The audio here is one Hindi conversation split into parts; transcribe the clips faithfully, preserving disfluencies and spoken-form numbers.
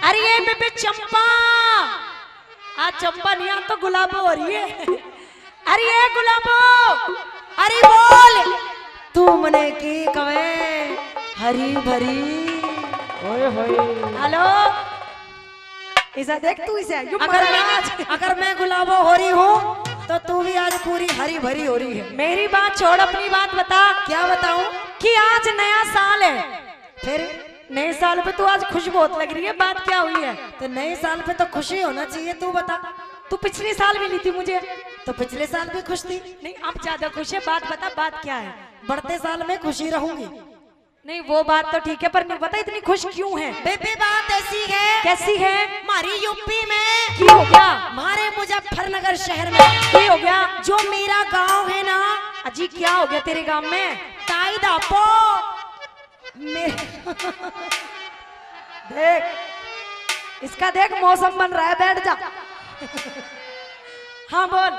अरे ये बेबे चंपा, आज चंपा नहीं, आज तो गुलाबो हो रही है। अरे ये गुलाबो, अरे बोल तू मने की कवे हरी भरी। ओए होए हेलो, इसे देख तू इसे। अगर मैं आज अगर मैं गुलाबो हो रही हूँ तो तू भी आज पूरी हरी भरी हो रही है। मेरी बात छोड़, अपनी बात बता। क्या बताऊं? कि आज नया साल है, फिर नए साल पे तू आज खुश बहुत लग रही है, बात क्या हुई है? तो नए साल पे तो खुशी होना चाहिए, तू बता। तू पिछले साल भी ली थी मुझे, तो पिछले साल भी खुश थी। नहीं अब ज्यादा खुश है, बात बता, बात क्या है? बढ़ते साल में खुशी रहूंगी। नहीं वो बात तो ठीक है, पर नहीं पता इतनी खुश क्यों है? बेबे बात ऐसी है। कैसी है? हमारी यूपी में क्या हो गया? हमारे मुजफ्फरनगर शहर में क्या हो गया? जो मेरा गांव है ना। अजी क्या हो गया तेरे गांव में? ताई दापो देख इसका, देख मौसम बन रहा है, बैठ जा। हाँ बोल।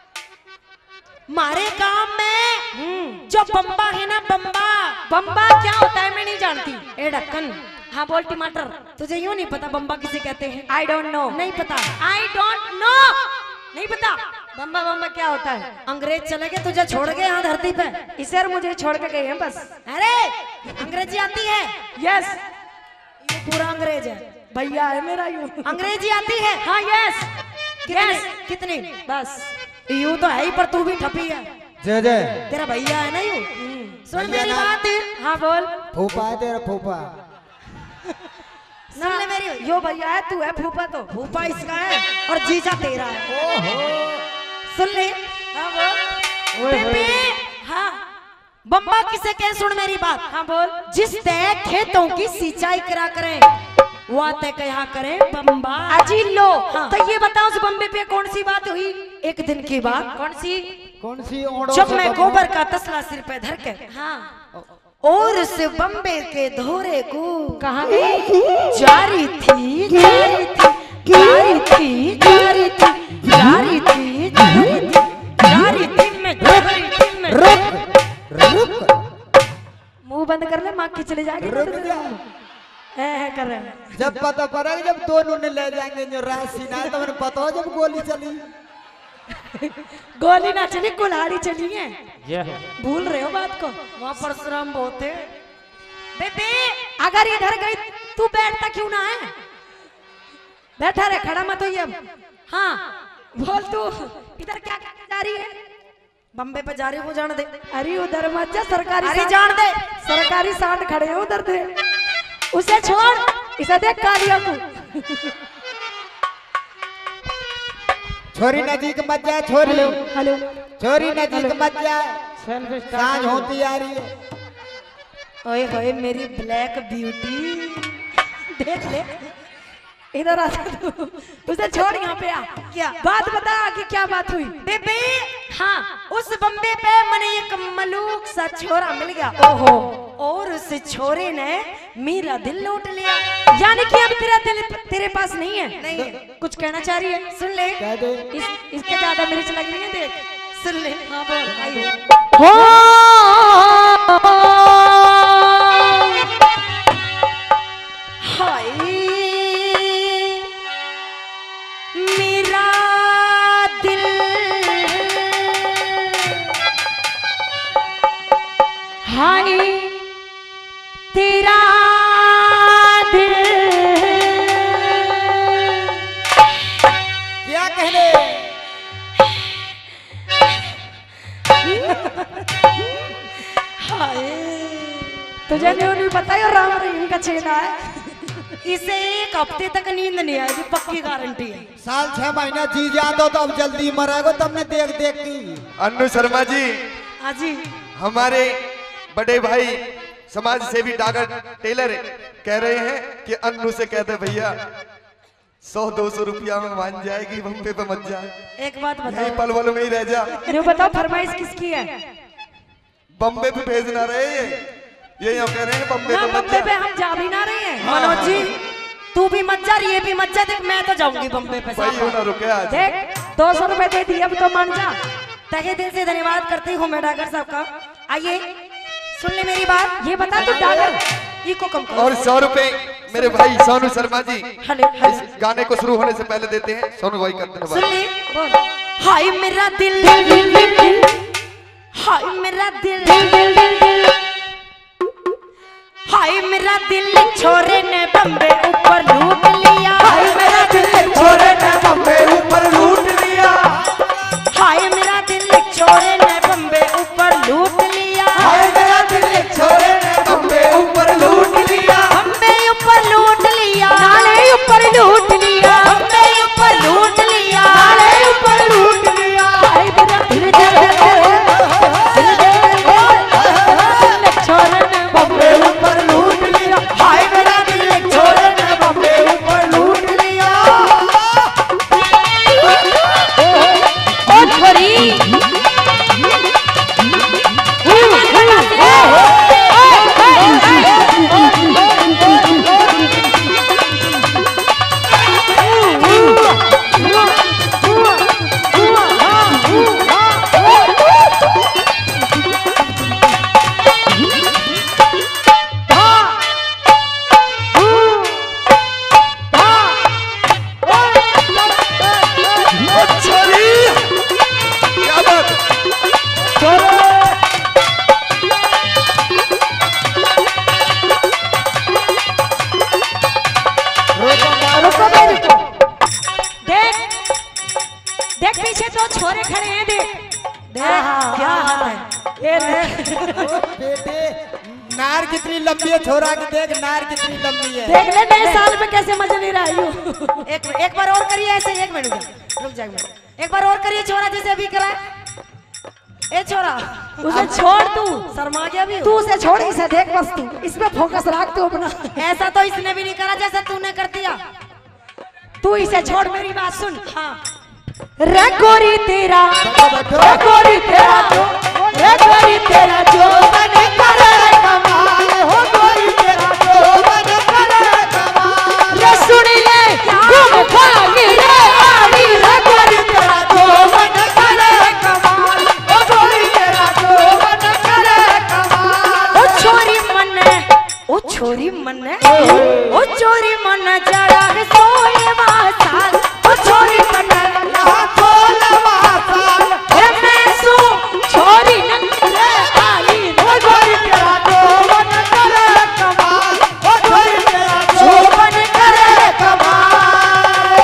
हमारे गांव में जो बम्बा है ना, बम्बा। बम्बा क्या होता है? मैं नहीं जानती। ए ढक्कन। हाँ बोल। टमाटर। तुझे यूं नहीं पता बम्बा किसे कहते हैं? I don't know. नहीं पता? आई डोंट नो, नहीं पता। बम्बा बम्बा क्या होता है? अंग्रेज चले गए, तुझे छोड़ गए यहाँ धरती पे। इसे और मुझे छोड़ के गए हैं बस। अरे अंग्रेजी आती है? यस, ये पूरा अंग्रेज है, भैया है मेरा। यूं अंग्रेजी आती है? हाँ यस। यस कितनी? बस यूं तो है ही, पर तू भी ठपी है। जय जय। तेरा भैया है ना यूं। सुन मेरी बात। हाँ बोल। फूफा है तेरा, फूफा। सुन ले मेरी, यो भैया है, तू है फूफा। तो फूफा इसका है और जीजा तेरा है। ओहो। सुन ले। हाँ बोल। बेबे हाँ, बम्बा किसे कहे? सुन मेरी बात। हाँ बोल। जिस तय खेतों की सिंचाई करा करें वो आते कहा करें बम्बा। अजी लो। हाँ। तो ये बताओ उस बम्बे पे कौन सी बात हुई? एक दिन की बात। कौन सी? कौन सी? ओढ़ो जब मैं गोबर का तसला सिर पे धर के, हाँ, और उस बम्बे के धोरे को कहाँ गई? जारी थी जारी थी जारी थी जारी थी जारी थी जारी थी जारी थी मैं जारी थी मैं। रुक रुक, मुंह बंद कर ले, माँ की चले जाएगी। रुक जा। है, है कर रहे हैं। जब पता पड़ेगा, जब दोनों ने ले जाएंगे जो राशि ना, तो मैंने पता हो जब गोली चली। गोली ना चली, कुल्हाड़ी चली है। yeah. भूल रहे हो बात को? वहाँ परशुराम बहुत है। बेबे अगर इधर गई तू बैठता क्यों ना है? बैठा रहे, खड़ा मत होइए अब। हाँ बोल तू इधर क्या करने जा रही है? बम्बे पे जा रही हो, जान दे। अरे उधर मत जा, सरकारी। अरे जान दे, सरकारी सांड खड़े हैं उधर दे, उसे छोड़। इसे देख कालिया को। छोरी नजीक मत जा, छोरी। हेलो छोरी नजीक मत जा, सांझ होती आ रही है। ओए होए मेरी ब्लैक ब्यूटी, देख ले इधर आ तू। उसे छोड़, यहाँ पे आ। क्या बात बता कि क्या बात हुई? बेबे हाँ, उस बम्बे पे मैंने एक मलूक सा छोरा मिल गया। ओहो। और उस छोरे ने मेरा दिल लूट लिया। यानी कि अब तेरा दिल तेरे पास नहीं है? नहीं है। कुछ कहना चाह रही है? सुन ले। कह दे। इस, इसके ज्यादा मिर्च लग रही है, देख। सुन ले। हाँ बोल। हाय मेरा दिल हाय तेरा दिल। क्या कहने? हाय तुझे क्यों नहीं पता? ये राम रहीम का छेड़ा है। इसे एक हफ्ते तक नींद नहीं आएगी, पक्की गारंटी है। साल छह महीना जी जाता तो अब जल्दी मरेगा, तुमने देख देख की। अन्नू शर्मा जी, हाँ जी। हमारे बड़े भाई समाज सेवी डागर टेलर कह रहे हैं कि अन्नू से कहते भैया सौ दो सौ रुपया में मान जाएगी, बम्बे पे मत जा। एक बात यही बताओ, पल पल में ही रह जा। अरे बताओ फरमाइश किसकी है? बम्बे पे भेजना रहे ये ये यहाँ कह रहे हैं बम्बे ना पे मत बम्बे जा। पे हम जा भी ना रहे हैं। हाँ, मनोज जी हाँ। तू भी मत जा, ये भी मत जा। देख मैं तो जाऊंगी बम्बे पे। भाई ना रुके आज। देख दो सौ रुपए दे दिए, अब तो मान जा। तहे दिल से धन्यवाद करती हूँ मैं डागर साहब का। आइए सुन ले मेरी बात। ये बता तू डागर इको कम कर। और सौ रुपए मेरे भाई सोनू शर्मा जी हेलो इस गाने को शुरू होने से पहले देते हैं। सोनू भाई करते हैं सुन बात। ले बोल। हाय मेरा दिल हाय मेरा दिल हाय मेरा दिल छोरे ने बम्बे ऊपर लूट लिया। हाय मेरा दिल छोरे ने बम्बे ऊपर लूट लिया। हाय मेरा दिल छोरे ने बम्बे ऊपर लूट लिया। हाय मेरा दिल छोरे ने बम्बे ऊपर लूट लिया। बम्बे ऊपर लूट लिया। नाले ऊपर लूट लिया। बम्बे ऊपर लूट लिया। नाले ऊपर लूट लिया। हाय मेरा दिल दिल दिल छोरे ने बम्बे ऊपर लूट लिया। हाय मेरा दिल छोरे ने बम्बे ऊपर लूट लिया। ओ छोरी क्या बात रुको बे रुको। देख देख पीछे दो छोरे खड़े हैं। देख देख क्या हाल है ये देख ओ बेटे नार कितनी लंबी है छोरा की देख नार कितनी लंबी है। देख ले नए साल में कैसे मजे ले रहा हूँ। एक एक बार और करिए ऐसे। एक मिनट रुक जा रुक जा एक मिनट। एक बार और करिए छोरा जैसे अभी करा। ए छोरा उसे छोड़ तू शर्मा गया भी तू उसे छोड़ इसे देख बस तू इस पे फोकस रख तू अपना। ऐसा तो इसने भी नहीं करा जैसा तूने कर दिया। तू इसे छोड़ मेरी बात सुन। हाँ रे गोरी तेरा रे गोरी तेरा जो रे गोरी तेरा जो बने करे कमाल हो गोरी तेरा जो बन करे कमाल। रे सुन ले घूम भागी रे आड़ी रे गोरी तेरा जो बन करे कमाल हो गोरी तेरा जो बन करे कमाल। ओ छोरी मन ओ छोरी मन ओ छोरी मन जड़ा सोलवा साल ओ छोरी मन यहाँ सोलहवां साल ए मैं सू छोरी नंगे आली हो गोरी तेरा जो बन करे कमाल हो गोरी तेरा जो जो बन करे कमाल।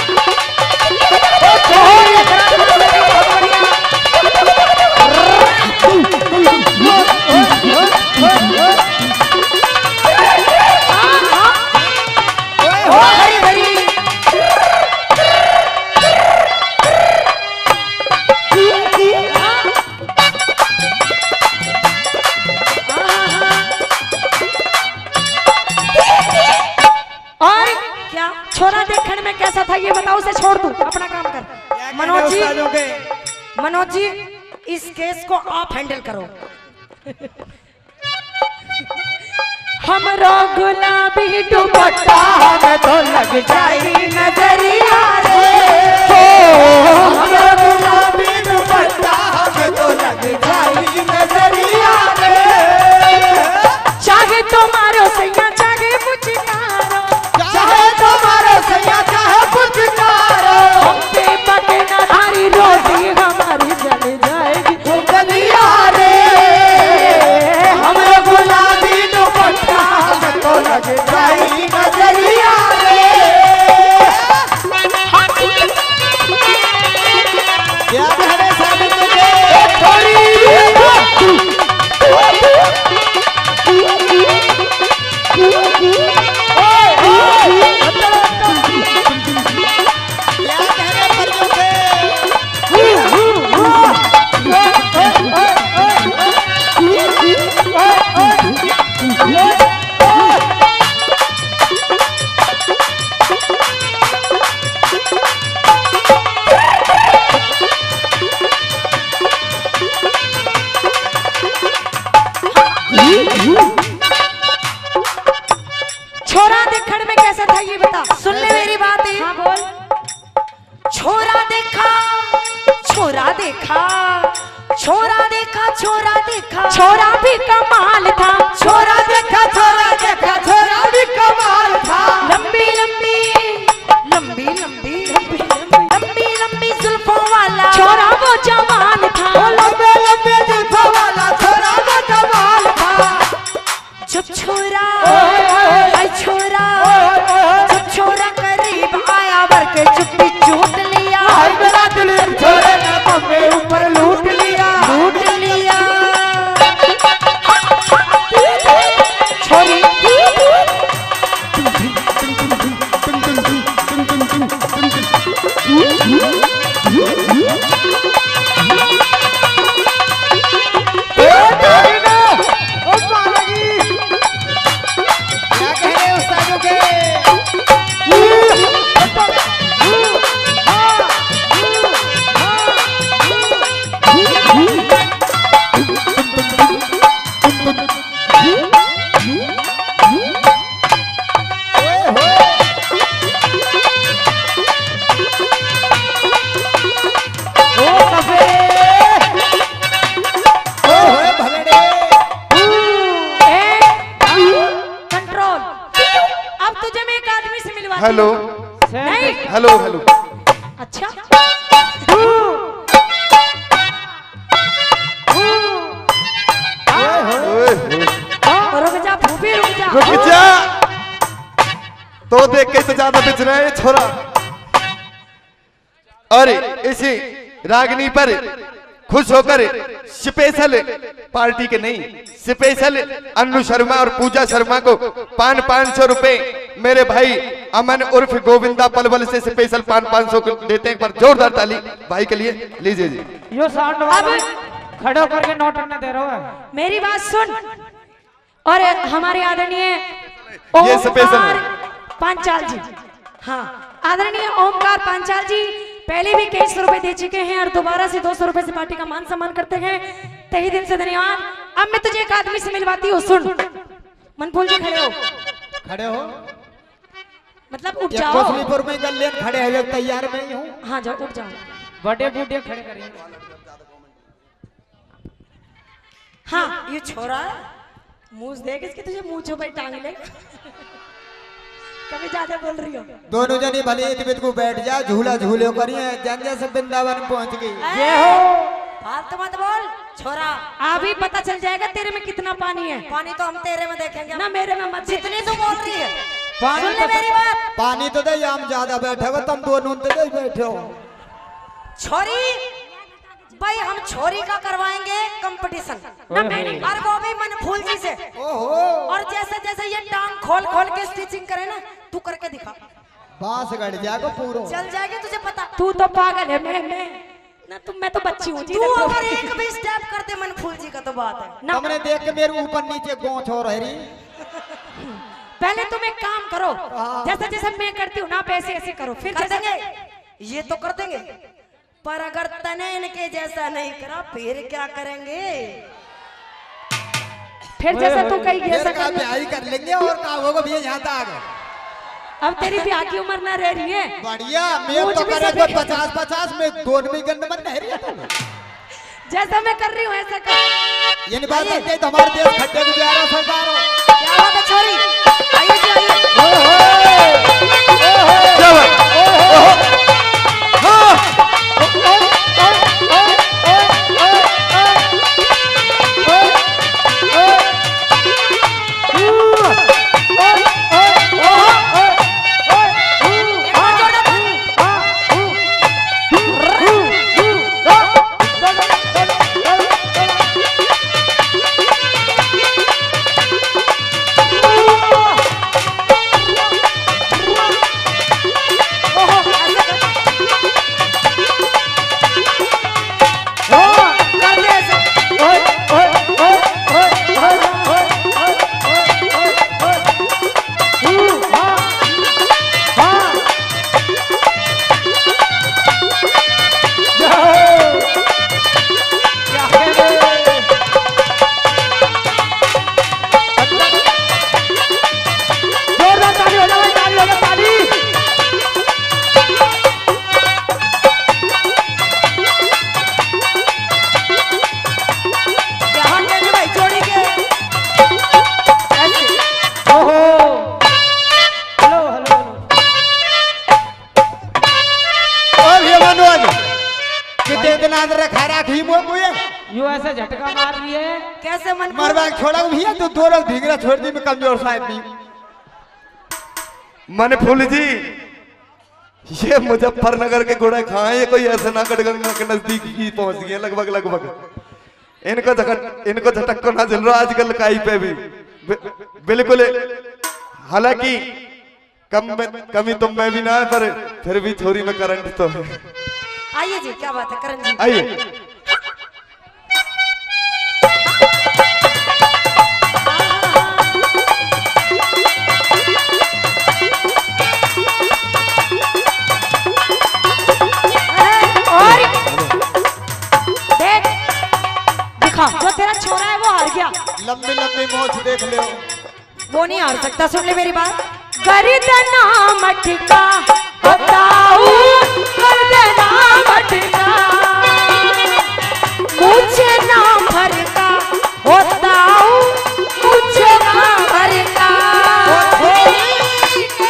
ओ छोरी ओ हरी भरी और क्या छोरा देखने में कैसा था ये बताओ। उसे छोड़ तू अपना काम कर। मनोज जी उस्तादों के मनोज जी इस केस को आप हैंडल करो। हमरो गुलाबी दुपट्टा हमें तो लग जाई नजरिया रे हो हमरा गुलाबी दुपट्टा हमें तो लग जाई नजरिया रे। चाहे तुम्हारो सैया चाहे मुझकारो चाहे तुम्हारे सैया चाहे कुछ करो हम पे पके ना हरी रोटी हमारी जल जाएगी गलिया रे। हमरा गुलाबी दुपट्टा हमें तो लग जाई नजरिया रे। क्या कहने साबित मुझे थोड़ी क्या कहने पर मुझे छोरा देखने में कैसा था ये बता। सुन ले मेरी बात। हाँ बोल। छोरा देखा छोरा देखा छोरा देखा छोरा देखा छोरा भी कमाल था। छोरा देखा छोरा देखा छोरा भी कमाल तुझे मैं एक आदमी से मिलवाती हेलो हूँ। नहीं हेलो हेलो अच्छा ओए, ओए। रुक जा फूफी रुक जा। रुक जा तो देख के तो ज्यादा बिच रहे हैं छोरा। और इसी रागनी पर खुश होकर स्पेशल पार्टी के नहीं स्पेशल अन्नू शर्मा और पूजा शर्मा को पान पाँच सौ रुपए मेरे भाई अमन उर्फ गोविंदा पलवल से स्पेशल पान पाँच सौ देते हैं। पर जोरदार ताली भाई के लिए लीजिए जी। यो साउंड वाला खड़े होकर के नोट न दे रहा है। मेरी बात सुन और हमारे आदरणीय ये स्पेशल है। पांचाल जी, हाँ आदरणीय ओमकार पांचाल जी पहले भी कई सौ रुपए दे चुके हैं और दोबारा से दो सौ रुपए से पार्टी का मान सम्मान करते हैं। तहे दिल से धन्यवाद। अब मैं तुझे एक आदमी से मिलवाती हूँ। सुन मनफूल जी खड़े हो खड़े हो मतलब उठ ये जाओ। कोसलीपुर में गल्लेन खड़े हुए तैयार में ही हूँ। हाँ जाओ उठ जाओ। बड़े बूढ़े खड़े करेंगे। हाँ ये छोरा मुंह देख इसके तुझे मुंह पे टांग ले। कभी ज्यादा बोल रही हो। दोनों जनी भले इतबित को बैठ जा झूला झूले करिए जन जैसे वृंदावन पहुंच गई। ये हो फालतू मत बोल छोरा। अभी पता चल जाएगा तेरे में कितना पानी है। पानी तो हम तेरे में देखेंगे ना मेरे में मत। जितनी तू बोल रही है पानी सुन ले मेरी बात। पानी तो दे हम ज्यादा बैठे हो तुम दोनों तो दे बैठे हो। छोरी भाई हम छोरी का करवाएंगे कंपटीशन ना मैंने और वो भी मनफूल जी से। ओहो और जैसे जैसे ये टांग खोल खोल के स्टिचिंग करे ना तू करके दिखा बांस गड़ जाएगा पूरा चल जाएगी तुझे पता। तू तो पागल है मैं मैं ना तुम मैं तो बच्ची हूँ। तू अगर एक भी स्टेप करते मनफूल जी का तो बात है ना। तुमने देख के मेरे ऊपर नीचे गोंच हो रही। पहले तुम एक काम करो जैसे जैसे मैं करती हूँ ना पैसे ऐसे करो फिर कर देंगे। ये तो कर देंगे पर अगर तने इनके जैसा नहीं करा फिर क्या करेंगे। फिर जैसा तू कहीं फिर का ब्याह कर लेंगे और का होगा भी यहाँ तक। अब तेरी ब्याह की उम्र ना रह रही है। बढ़िया मैं तो करे कोई पचास पचास में दोनों में गंद मन नहीं रही। जैसा मैं कर रही हूँ ऐसा कर। ये बात है कि हमारे देश खड्डे में जा रहा सरदार हो। क्या बात है छोरी आइए जी आइए। क्या बात? हाँ। यू ऐसे झटका मार रही है कैसे मन मरवा छोड़ा भी है तो दो लोग ढींगरा छोड़ दी में कमजोर साहब भी। मनफूल जी ये मुजफ्फरनगर के घोड़े कहाँ है। ये कोई ऐसे ना गढ़गंगा के नजदीक ही पहुंच गए लगभग लगभग। इनको झटक इनको झटक को ना झल रहा आजकल काई पे भी बिल्कुल। हालांकि कम में कमी तुम में भी ना है पर फिर भी छोरी में करंट तो है। आइए जी क्या बात है करण जी आइए। और देख दिखा जो तेरा छोरा है वो हार गया। लंबी लंबी मोछ देख ले वो नहीं हार सकता। सुन ले मेरी बात। गर्दना मटका बताऊं गर्दना मटका मुझे ना भरका होता हूँ मुझे ना भरका।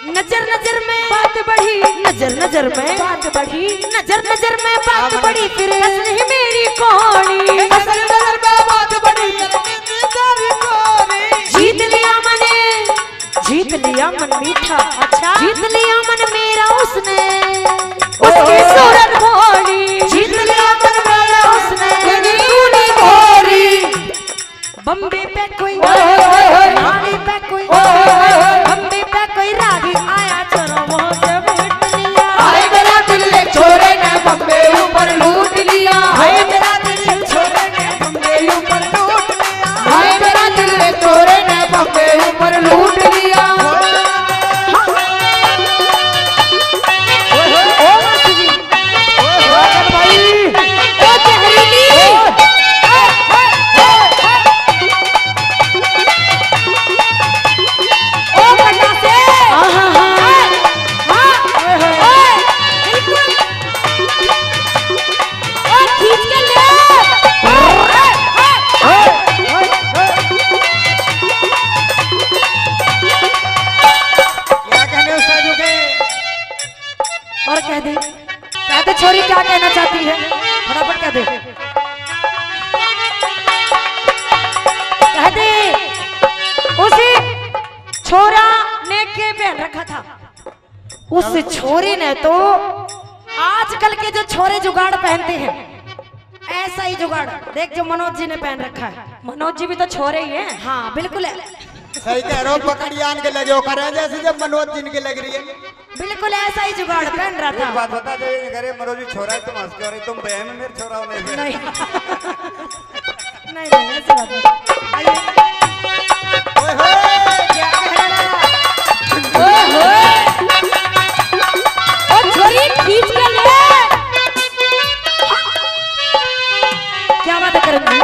नजर नजर में बात बढ़ी, नजर नजर में बात बढ़ी, नजर नजर में बात बढ़ी, फिर हंसने मेरी कोड़ी, नजर नजर में बात बढ़ी, तेरी कोरी। जीत लिया मैंने, जीत लिया मन मीठा, अच्छा जीत लिया मन मेरा उसने, उसकी सूरत भोली, जीत लिया मन मेरा उसने, तेरी कोरी। बम्बे पे कोई रानी पे कोई, बम्बे पे कोई रागी आया चलो वो जब लूट लिया, हाय मेरा दिल छोरे ने बम्बे ऊपर लूट लिया, हाय मेरा दिल छोरे ने बम्बे ऊपर लूट लिया, हाय मेरा दिल छोरे ने बम्बे ऊपर लूट लिया। ओ मासी जी, भाई ओ जहरीली, ओ पटासे, हाँ हाँ हाँ हाँ, ओए बिल्कुल, ओ खींच के ले, क्या कहने उस्ताद के? और कह दे, कह दे छोरी क्या कहना चाहती है, फटाफट कह दे, कह दे। उसी छोरा ने के पहन रखा था, उस छोरे ने तो आजकल के जो छोरे जुगाड़ पहनते हैं ऐसा ही जुगाड़ देख जो मनोज जी ने पहन रखा है, मनोज जी भी तो छोरे ही हैं, हाँ बिल्कुल है, सही कह रहे हो, पकड़ियान के लगे हो कर रहे हैं जैसे जब मनोज जिनके लग रही है। बिल्कुल ऐसा ही जुगाड़ पहन रहा था। बात बता दे, घरे मनोजी छोरा है, तुम हंस के, और तुम बहन में मेरे छोरा होने से। नहीं नहीं नहीं ऐसी बात नहीं। आइए। ओए होए, क्या कह रहा है? ओए होए, ओ छोरी खींच के ले, क्या बात करेंगी?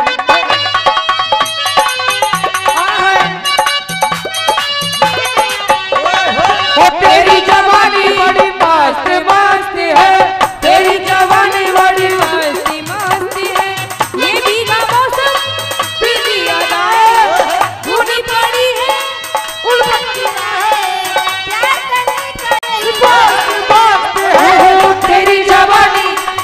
तेरी जवानी बड़ी मस्त मस्त है, तेरी जवानी बड़ी मस्त मस्त है, ये भीगा मौसम भीगी यादें, धुनी पड़ी है उल्फत है, प्यार करने का मस्त मस्त है, तेरी जवानी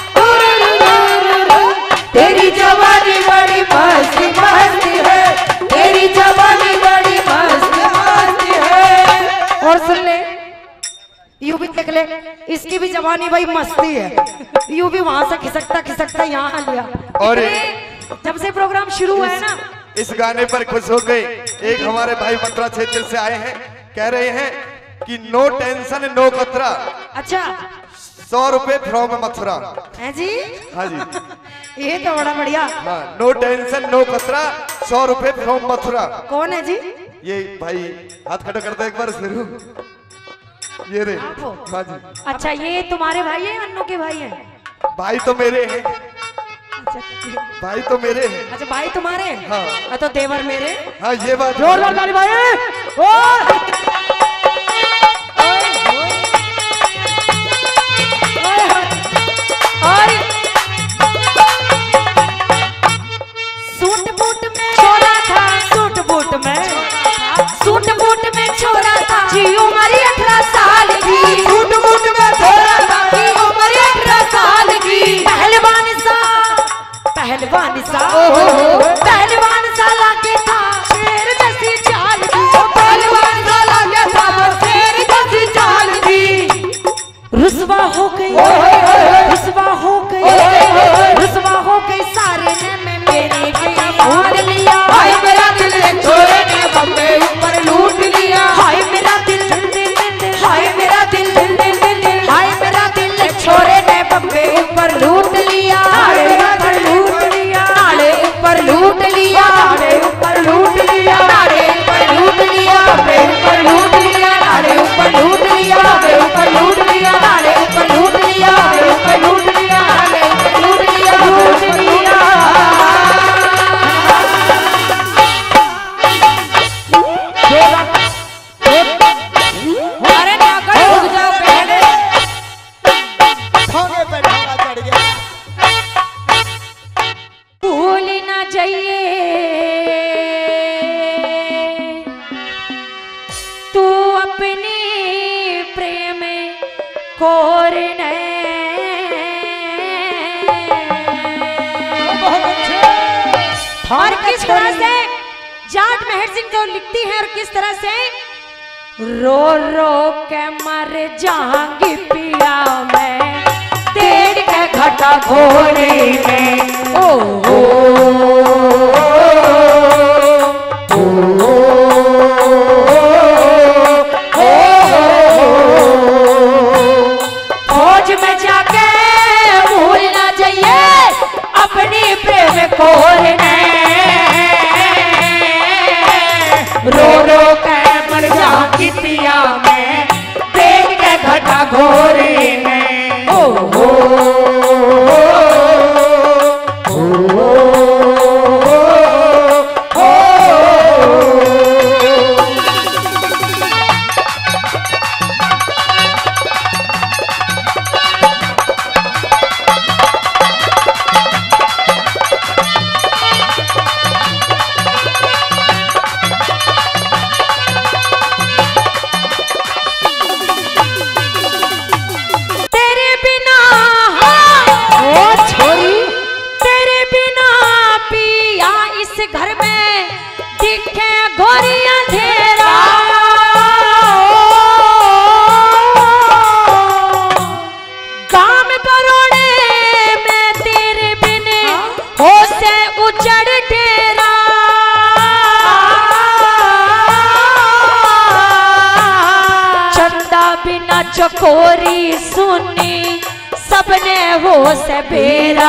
तेरी जवानी बड़ी मस्त मस्त है, तेरी जवानी बड़ी मस्त मस्त है। और सुन ले, यू भी देख ले, इसकी भी जवानी भाई मस्ती है, यू भी वहां से खिसकता खिसकता यहाँ आ लिया। और जब से प्रोग्राम शुरू हुआ है ना, इस गाने पर खुश हो गए। एक हमारे भाई मथुरा क्षेत्र से आए हैं, कह रहे हैं कि नो टेंशन नो कतरा, अच्छा सौ रुपए फ्रॉम मथुरा। है जी, हाँ जी, ये तो बड़ा बढ़िया। हाँ, नो टेंशन नो कतरा, सौ रुपए फ्रॉम मथुरा। कौन है जी? ये भाई हाथ खड़ा करता एक बार शुरू, ये रे। आप हो? हाँ जी, अच्छा ये तुम्हारे भाई हैं, अन्नू के भाई हैं? भाई तो मेरे हैं, अच्छा भाई तो मेरे हैं। अच्छा भाई तुम्हारे हैं? हाँ। हाँ, तो देवर मेरे। हाँ ये बात जोरदार ताली भाई। और सूट बूट में छोरा था, सूट बूट में सूट बूट में छोरा था, जी उम्र अठारह साल की, सूट बूट में छोरा था, जी उम्र अठारह साल की, पहलवान सा पहलवान सा पहलवान सा लागे था, शेर जैसी चाल की, पहलवान सा लागे था, शेर जैसी चाल की। रुसवा हो गई, रुसवा हो गई, रुसवा हो गई, सारे ने में मेरे के मोड़ लिया, हाय मेरा दिल छोरे ने बम्बे ऊपर लूट लिया, हाय मेरा दिल दिल दिल दिल दिल, हाय मेरा दिल दिल दिल दिल दिल, हाय मेरा दिल छोरे ने बम्बे ऊपर लूट लिया, हाय मेरा दिल लूट लिया, नाले ऊपर लूट लिया, नाले ऊपर लूट लिया, नाले ऊपर लूट लिया, बम्बे ऊपर लूट लिया, नाले ऊपर लूट लिया, बम्बे ऊपर लूट लिया, नाले ऊपर लूट लिया, चकोर ने और किस तरह से जाट मेहर सिंह जो लिखती है और किस तरह से रो रो के मर जाऊंगी पिया मैं तेड़ के घटा घोरी में ओ फौज में जाके भूल ना जाइए अपनी प्रेम कोरने रो रो के मर जाऊंगी पिया मैं तेड़ के घटा घोरी में ओ हो चकोरी सुनी सबने हो से बेरा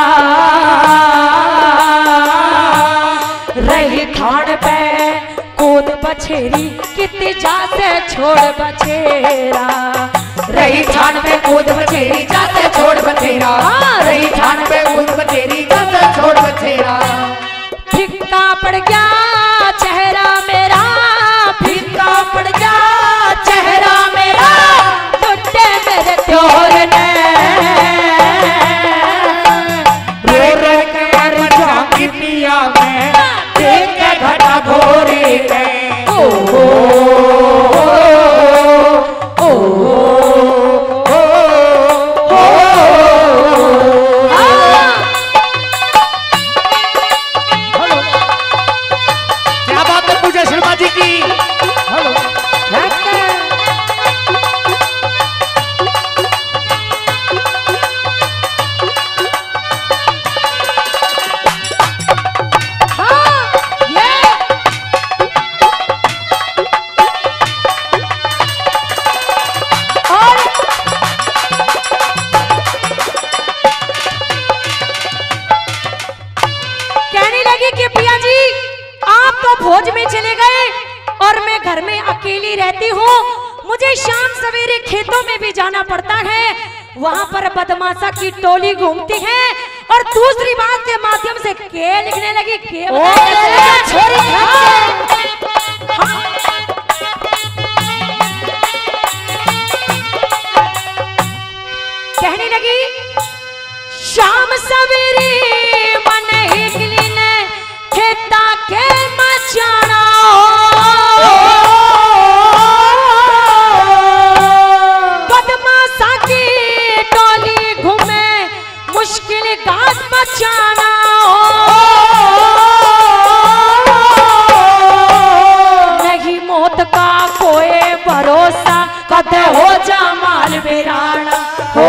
रही ठाण पे कूद बछेरी कितनी जाते छोड़ बछेरा रही ठाण पे कूद बछेरी जाते छोड़ बछेरा रही ठाण पे कूद बछेरी जाते छोड़ बछेरा फिक्का पड़ गया चेहरा मेरा फिक्का पड़ गया चेहरा मेरा मेरे त्योर ने रो रो के मर जाऊंगी पिया मैं देख के घटा घोरी में ओ हो ओ हो हेलो क्या बात है पूजा शर्मा जी की हेलो फौज में चले गए और मैं घर में अकेली रहती हूँ। मुझे शाम सवेरे खेतों में भी जाना पड़ता है, वहाँ पर बदमाशा की टोली घूमती है। और दूसरी बात के माध्यम से के लिखने लगी के छोरी कहने लगी शाम सवेरे मन हिगली ने खेता के मचाना बदमाशा की टोली घूमे मुश्किल घाट बचाना नहीं मौत का कोई भरोसा कद हो जा माल बेराना हो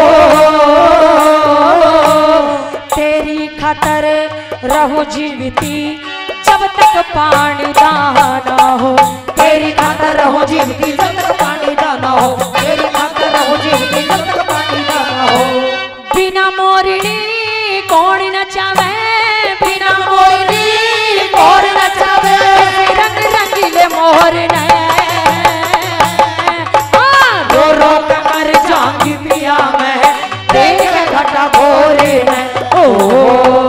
तेरी खातर रहो जीविती जब तक पानी दाना हो तेरी खातर रहो जीविती जब तक पानी दाना हो तेरी खातर रहो जीविती जब तक पानी दाना हो बिना मोरनी कौन नचावे बिना मोरनी कौन नचावे रंग रंगीले मोर ने रो रो के मर जाऊंगी पिया मैं देख घटा घोरे ने ओ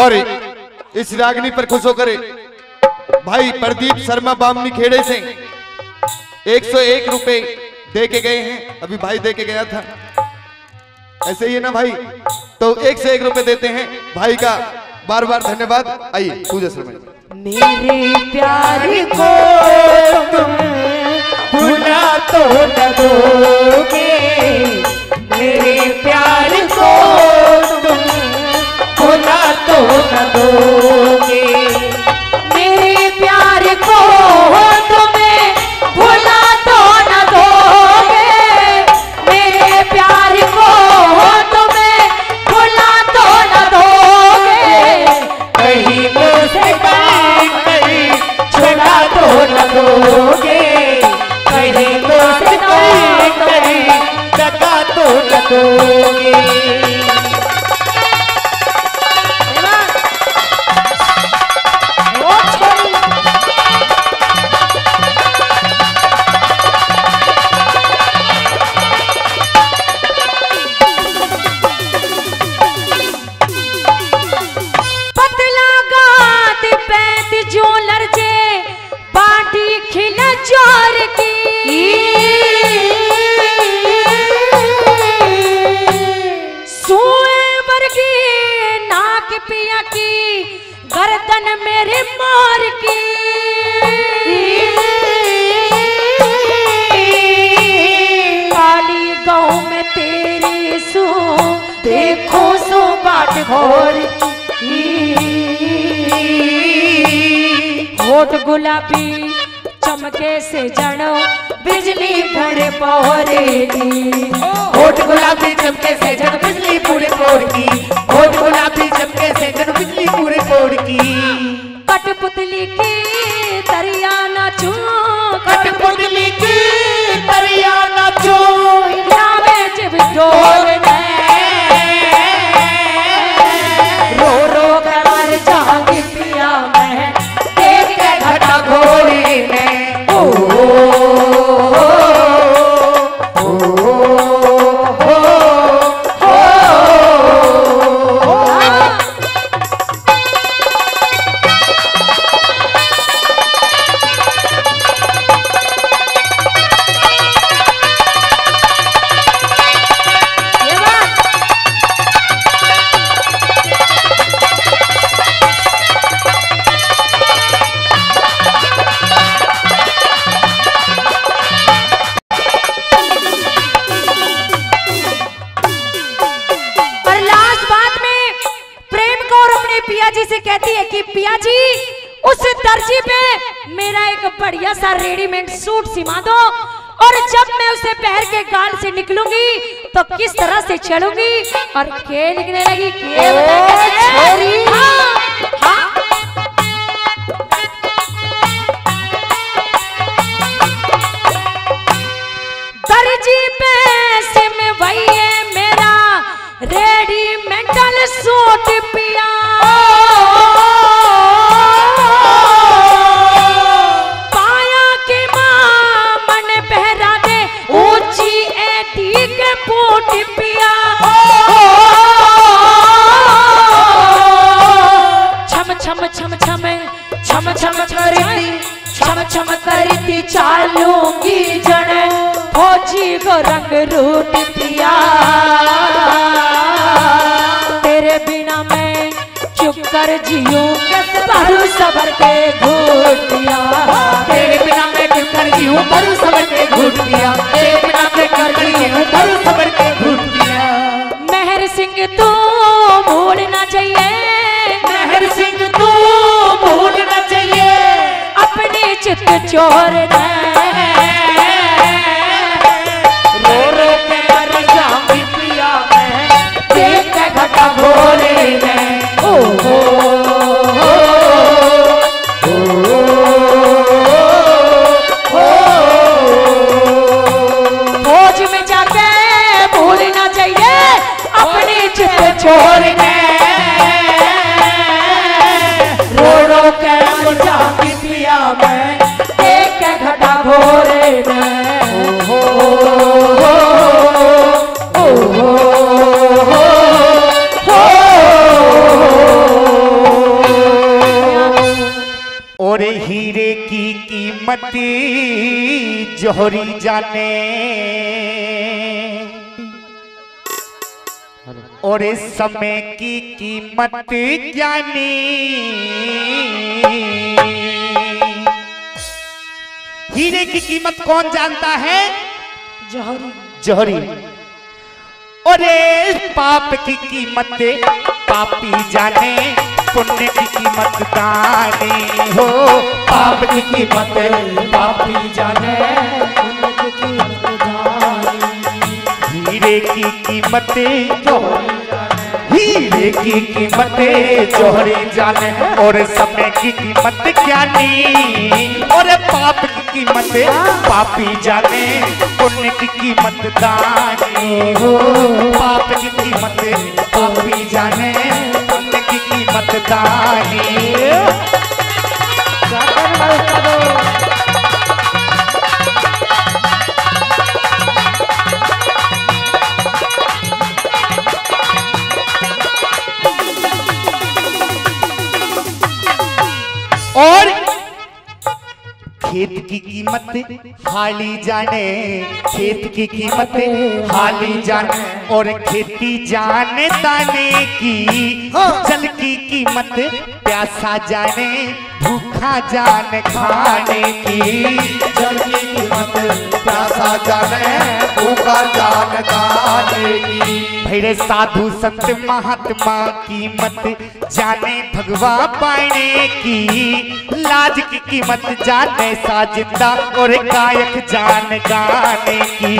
और इस रागनी पर खुश होकर भाई प्रदीप शर्मा बामनी खेड़े से एक सौ एक रुपए दे के गए हैं। अभी भाई दे के गया था, ऐसे ही है ना भाई, तो एक से एक रुपए देते हैं भाई का बार बार धन्यवाद। आइए पूजा शर्मा। मेरे प्यार को तुम भुला तो न दोगे, मेरे प्यार को तुम भुला तो न दोगे, मेरे प्यार को तुम्हें भुला तो न दोगे, मेरे प्यार को तुम्हें भुला तो न दोगे, कहीं मुझसे कहीं छुड़ा तो न दोगे, कहीं मुझसे कहीं जगा तो न दोगे। गर्दन मेरे मार की काली गाँव में तेरी सो देखो सो बाट घोर होठ गुलाबी चमके से जनो बिजली पूरे पौरेगी, होठ गुलाबी चमके से जन बिजली पूरे पोर की, होठ गुलाबी चमके से जन बिजली पूरे पोर की। कठपुतली की दरिया नाचो, कठपुतली की दरिया नाचो, लावे जब डोर रो रो कर मर जाऊंगी पिया मैं, देख के घटा घोड़े में। ओ, ओ, ओ, दर्जी पे मेरा एक बढ़िया सा रेडीमेड सूट सिमा दो, और जब मैं उसे पहन के गाल से निकलूंगी तो किस तरह से चलूंगी और के लिखने लगी के छोरी। हाँ, हाँ। दर्जी पे सिम वही है मेरा रेडीमेड सूट पिया, छम छम छम छम छम करती छम छम करती चालूंगी जन फौजी को रंग रूट पिया, तेरे बिना मैं चुप कर जीऊं भरू सबर के घूट दिया, तेरे बिना मैं चुप कर जीऊं भरू सबर के घूट दिया, तेरे बिना मैं कर जीऊं भरू सबर के घूट दिया। मेहर सिंह तू भूलना चाहिए, मेहर सिंह तू भूलना चाहिए, अपने चित चोर दे रो रो के मर जाऊंगी पिया मैं, देख के घटा घोरे में। ओ हो फौज में जाके भूलना चाहिए अपने चित चोर दे, रो रो के मर जाऊंगी पिया मैं, देख के घटा घोरे हीरे की कीमत जोहरी जाने, और इस समय की कीमत ज्ञानी। हीरे की कीमत कौन जानता है? जौहरी। जौहरी। और पाप की कीमत पापी जाने, पुण्य की कीमत दानी हो। पाप की कीमत पापी जाने, पुण्य की कीमत दानी। हीरे की कीमत जोहरी जाने, हीरे की कीमत जोहरी जाने, और समय की कीमत ज्ञानी। और पाप की कीमत पापी जाने, पुण्य की कीमत दानी हो। पाप की कीमत पापी जाने, पुण्य की कीमत दानी। और खेत की कीमत हाली जाने, खेत की कीमत हाली जाने, और खेती जाने दाने की। जल की कीमत प्यासा जाने, भूखा जाने खाने की। जल की कीमत प्यासा जाने, भूखा जाने खाने की। भैरे साधु संत महात्मा कीमत जाने, भगवा पाने की। लाज की कीमत जाने साजिंदा, और गायक जान गाने की।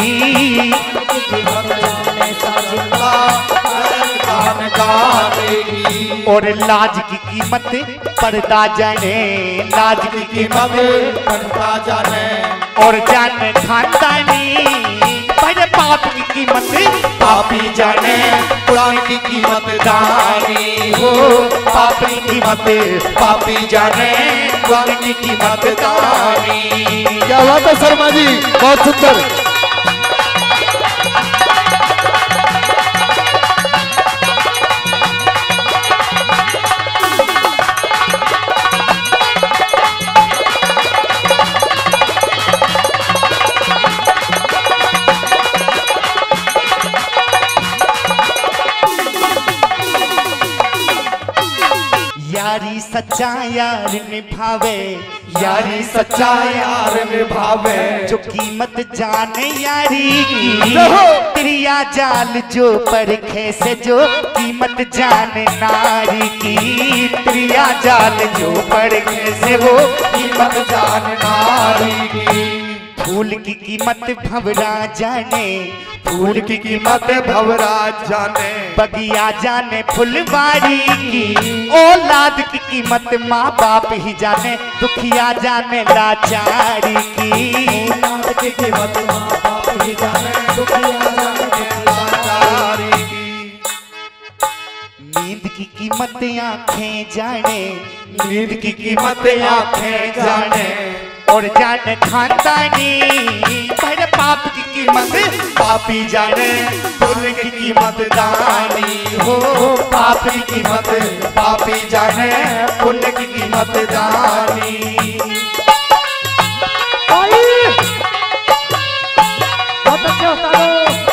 और लाज की कीमत पर्दा जाने, लाज की कीमत पर्दा जाने, और जाने खानदानी। पर पाप की कीमत पापी जाने, पुराण की कीमत दानी हो। पाप की कीमत पापी जाने, पुराण की कीमत दानी। क्या बात है शर्मा जी, बहुत सुंदर। यारी सच्चा यार निभावे, यारी सच्चा यार निभावे, जो कीमत जाने यारी की। त्रिया जाल जो परखे से, जो कीमत जाने नारी की। त्रिया जाल जो परखे से, वो कीमत जान नारी की। फूल की कीमत भंवरा जाने, फूल की कीमत भंवरा जाने, बगिया जाने फुलवारी की। औलाद की कीमत माँ बाप ही जाने, दुखिया जाने लाचारी की। औलाद की कीमत माँ बाप ही जाने, दुखिया जाने लाचारी की। नींद की कीमत आंखें जाने, नींद की कीमत आंखें जाने, और जाने खानदानी। पर पाप की कीमत पापी जाने, पुण्य की कीमत दानी हो। पाप की कीमत पापी जाने, पुण्य की कीमत दानी। बहुत अच्छे उस्तादों।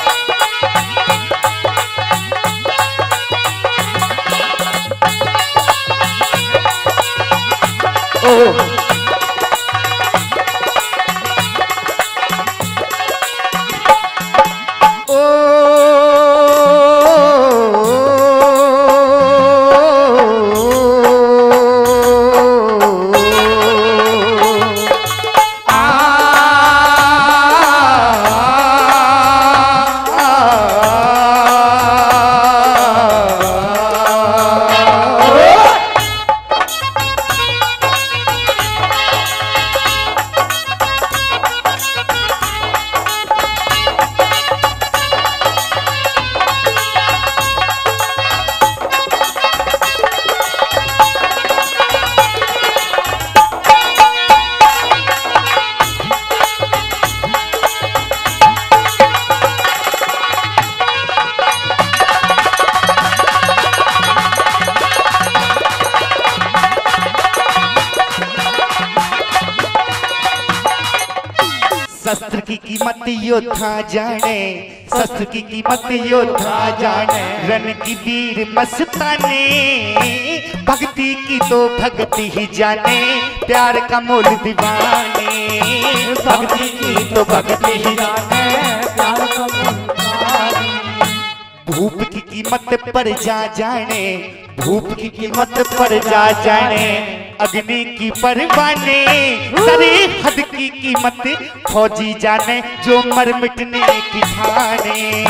ओह शस्त्र की कीमत योद्धा जाने, शस्त्र की कीमत योद्धा जाने, रण की वीर मस्ताने, भक्ति की तो भक्ति ही जाने, प्यार का मोल दीवाने, भक्ति की तो भक्ति ही जाने, प्यार का मोल दीवाने। भूप की कीमत पर जा जाने, भूप की कीमत पर जा जाने, अग्नि की परवाने, सरहद की कीमत फौजी जाने, जो मर मिटने की ठाने,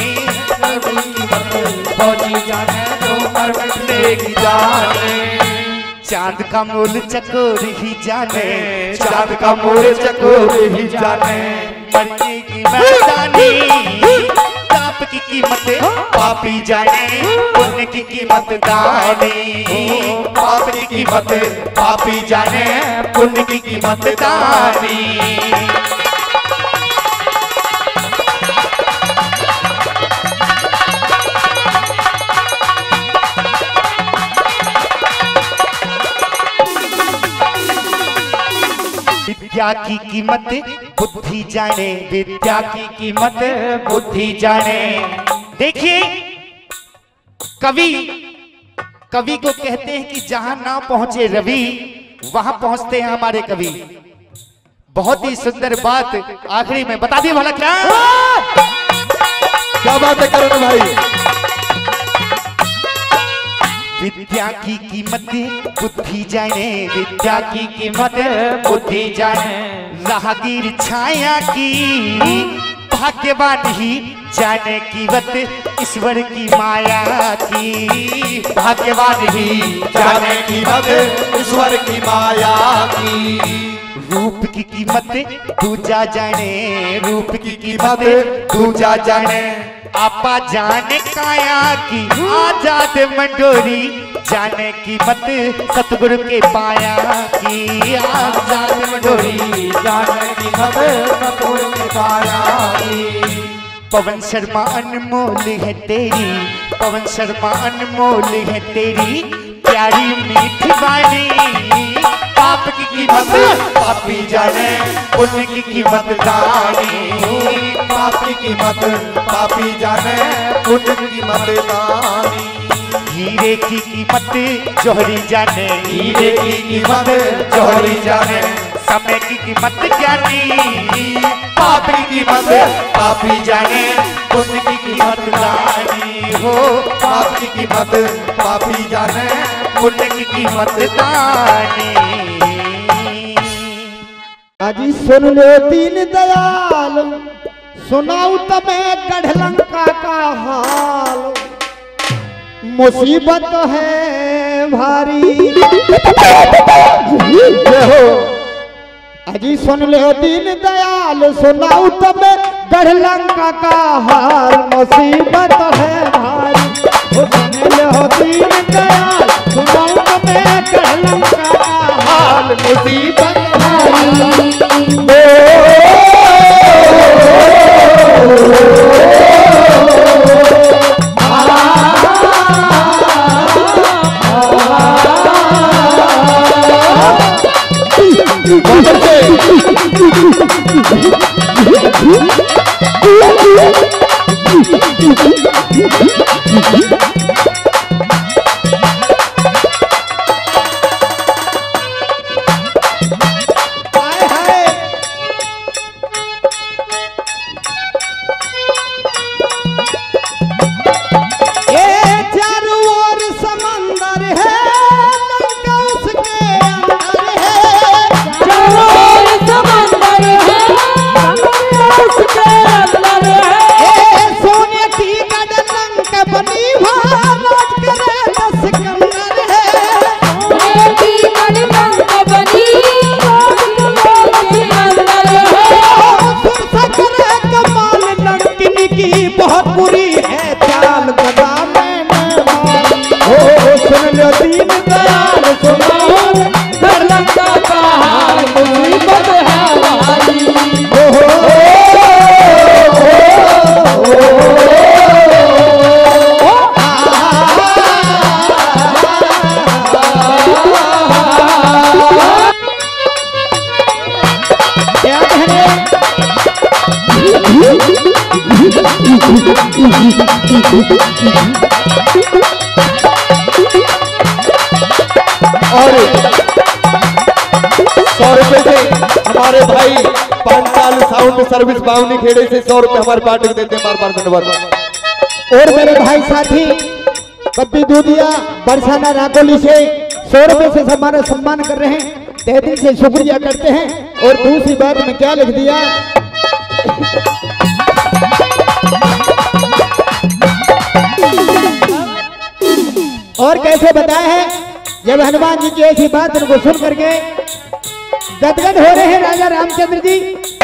फौजी जाने, जो मर मिटने की जाने। चांद का मोल चकोर ही जाने, चांद का मोल चकोर ही जाने, मरने की मैदानी, पाप की कीमत पापी जाने, पुण्य की कीमत दानी, पाप की कीमत पापी जाने, पुण्य की कीमत दानी। विद्या की कीमत बुद्धि जाने, विद्या की कीमत बुद्धि जाने। देखिए कवि, कवि को कहते हैं कि जहां ना पहुंचे रवि वहां पहुंचते हैं हमारे कवि। बहुत ही सुंदर बात आखिरी में बता दिए भला क्या क्या बात है करण भाई। विद्या की कीमत बुद्धि जाने, विद्या की कीमत बुद्धि जाने, राहगीर छाया की भाग्यवान ही जाने कीमत ईश्वर की माया की, भाग्यवान ही जाने कीमत ईश्वर की माया की। रूप की कीमत दूजा जाने, रूप की कीमत दूजा जाने, आपा जाने काया की आजाद मंडोरी, जाने की मत सतगुरु के पाया की, आजाद मंडोरी, जाने की मत सतगुरु के पाया की। पवन शर्मा अनमोल है तेरी, पवन शर्मा अनमोल है तेरी, प्यारी मीठी वाणी, पाप की कीमत पापी जाने, पुण्य की कीमत दानी, पाप की कीमत पापी जाने, पुण्य की कीमत दानी। हीरे की कीमत जौहरी जाने, हीरे की कीमत जौहरी जाने, समय की कीमत ज्ञानी, पाप की कीमत पापी जाने, पुण्य की कीमत दानी हो, पाप की कीमत पापी जाने, पुण्य की कीमत दानी। अजी सुन लो दीन दयाल, सुनाऊ तमें गढ़लंका का हाल, मुसीबत है भारी। हो अजी सुन लो दीन दयाल, सुनाऊ तमें गढ़लंका का हाल, मुसीबत है भारी। सुन लो दीन दयाल, सुनाऊ तमें गढ़लंका का हाल, मुसीबत बहुत बुरी है चाल गदा में हो। सुन लो दीन दयाल, सुनाओ गढ़लंका का हाल, मुसीबत है भारी। क्या कहने और सौ रुपए से हमारे भाई पांचाल साउंड सर्विस बावनी खेड़े से सौ रुपए हमारे पार्टी को देते हैं। बार बार धन्यवाद। और मेरे भाई साथी बब्बी दूधिया बरसाना राकोली से सौ रुपए से हमारा सम्मान कर रहे हैं, तहे दिल से शुक्रिया करते हैं। और दूसरी बात में क्या लिख दिया, और कैसे बताया है, जब हनुमान जी की ऐसी बात उनको सुन करके गदगद हो रहे हैं राजा रामचंद्र जी।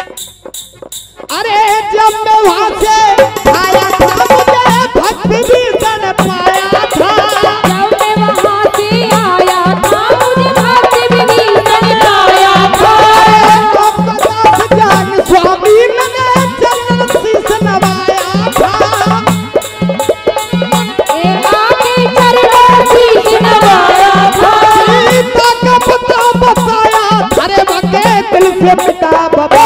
अरे जब मैं वहां से आया था मुझे भक्त विभीषण पाया था, जब मैं वहां से आया था मुझे भक्त विभीषण पाया था। आपका दास जान स्वामी मैंने चरण शीश नवाया था, एका के चरणों शीश नवाया था। सीता का पता बताया, अरे बके दिल से पिता बाबा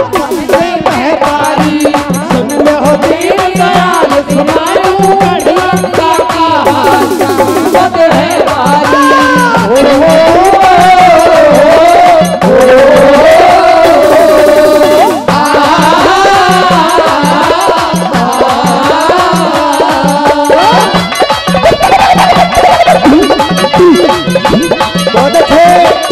महतारी सुन ले हो दीन दयाल सुनाऊं गढ़लंका का हाल है वाली। बहुत अच्छे।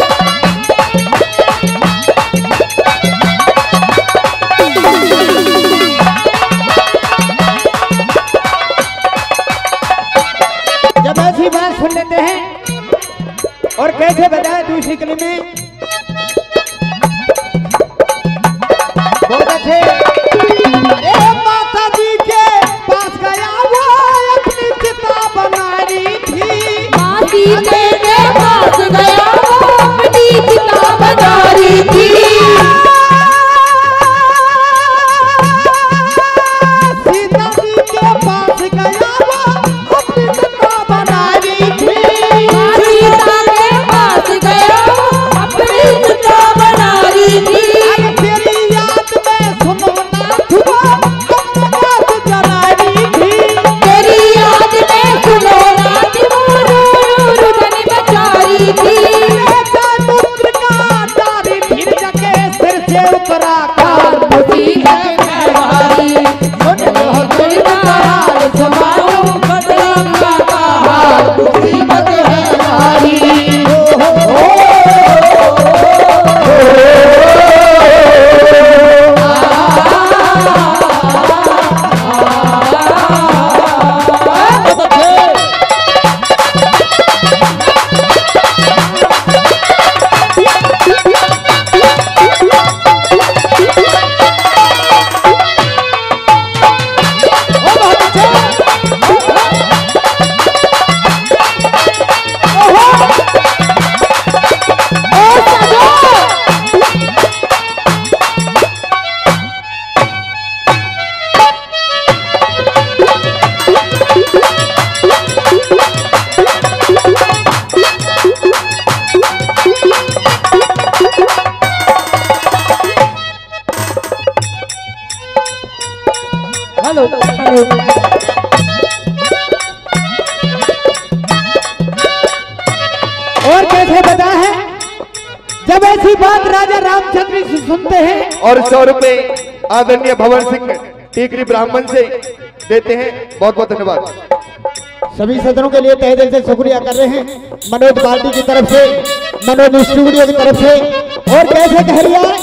जब ऐसी बात सुन लेते हैं और कैसे बताया दूसरी कली में, बहुत अच्छे। अरे माता जी के पास गया वो अपनी चिता बना रही थी, मासी तेरे पास गया वो अपनी चिता बना रही थी। सीता जी के पास गया वो अपनी चिता बना रही थी, सीता के पास गया वो अपनी चिता बना रही थी। अरे तेरी याद में सुनो नाथ वो अपनी बात जला रही थी, तेरी याद में सुनो नाथ वो रो रो रो धन बचा रही थी। समुद्र का डारी फिर जके सिर से उतरा काल मुसीबत में भारी सुन लो दिल का हाल, समाओ बदलंगा का हाल, मुसीबत है भारी। Hello hello. और कैसे बता है, जब ऐसी बात राजा रामचंद्र जी सुनते हैं और सौ रुपए आदरणीय भवन सिंह टीकरी ब्राह्मण से देते हैं। बहुत बहुत धन्यवाद। सभी सदनों के लिए तहे दिल से शुक्रिया कर रहे हैं, मनोज पार्टी की तरफ से, मनोज स्टूडियो की तरफ से। और कैसे कह रही है,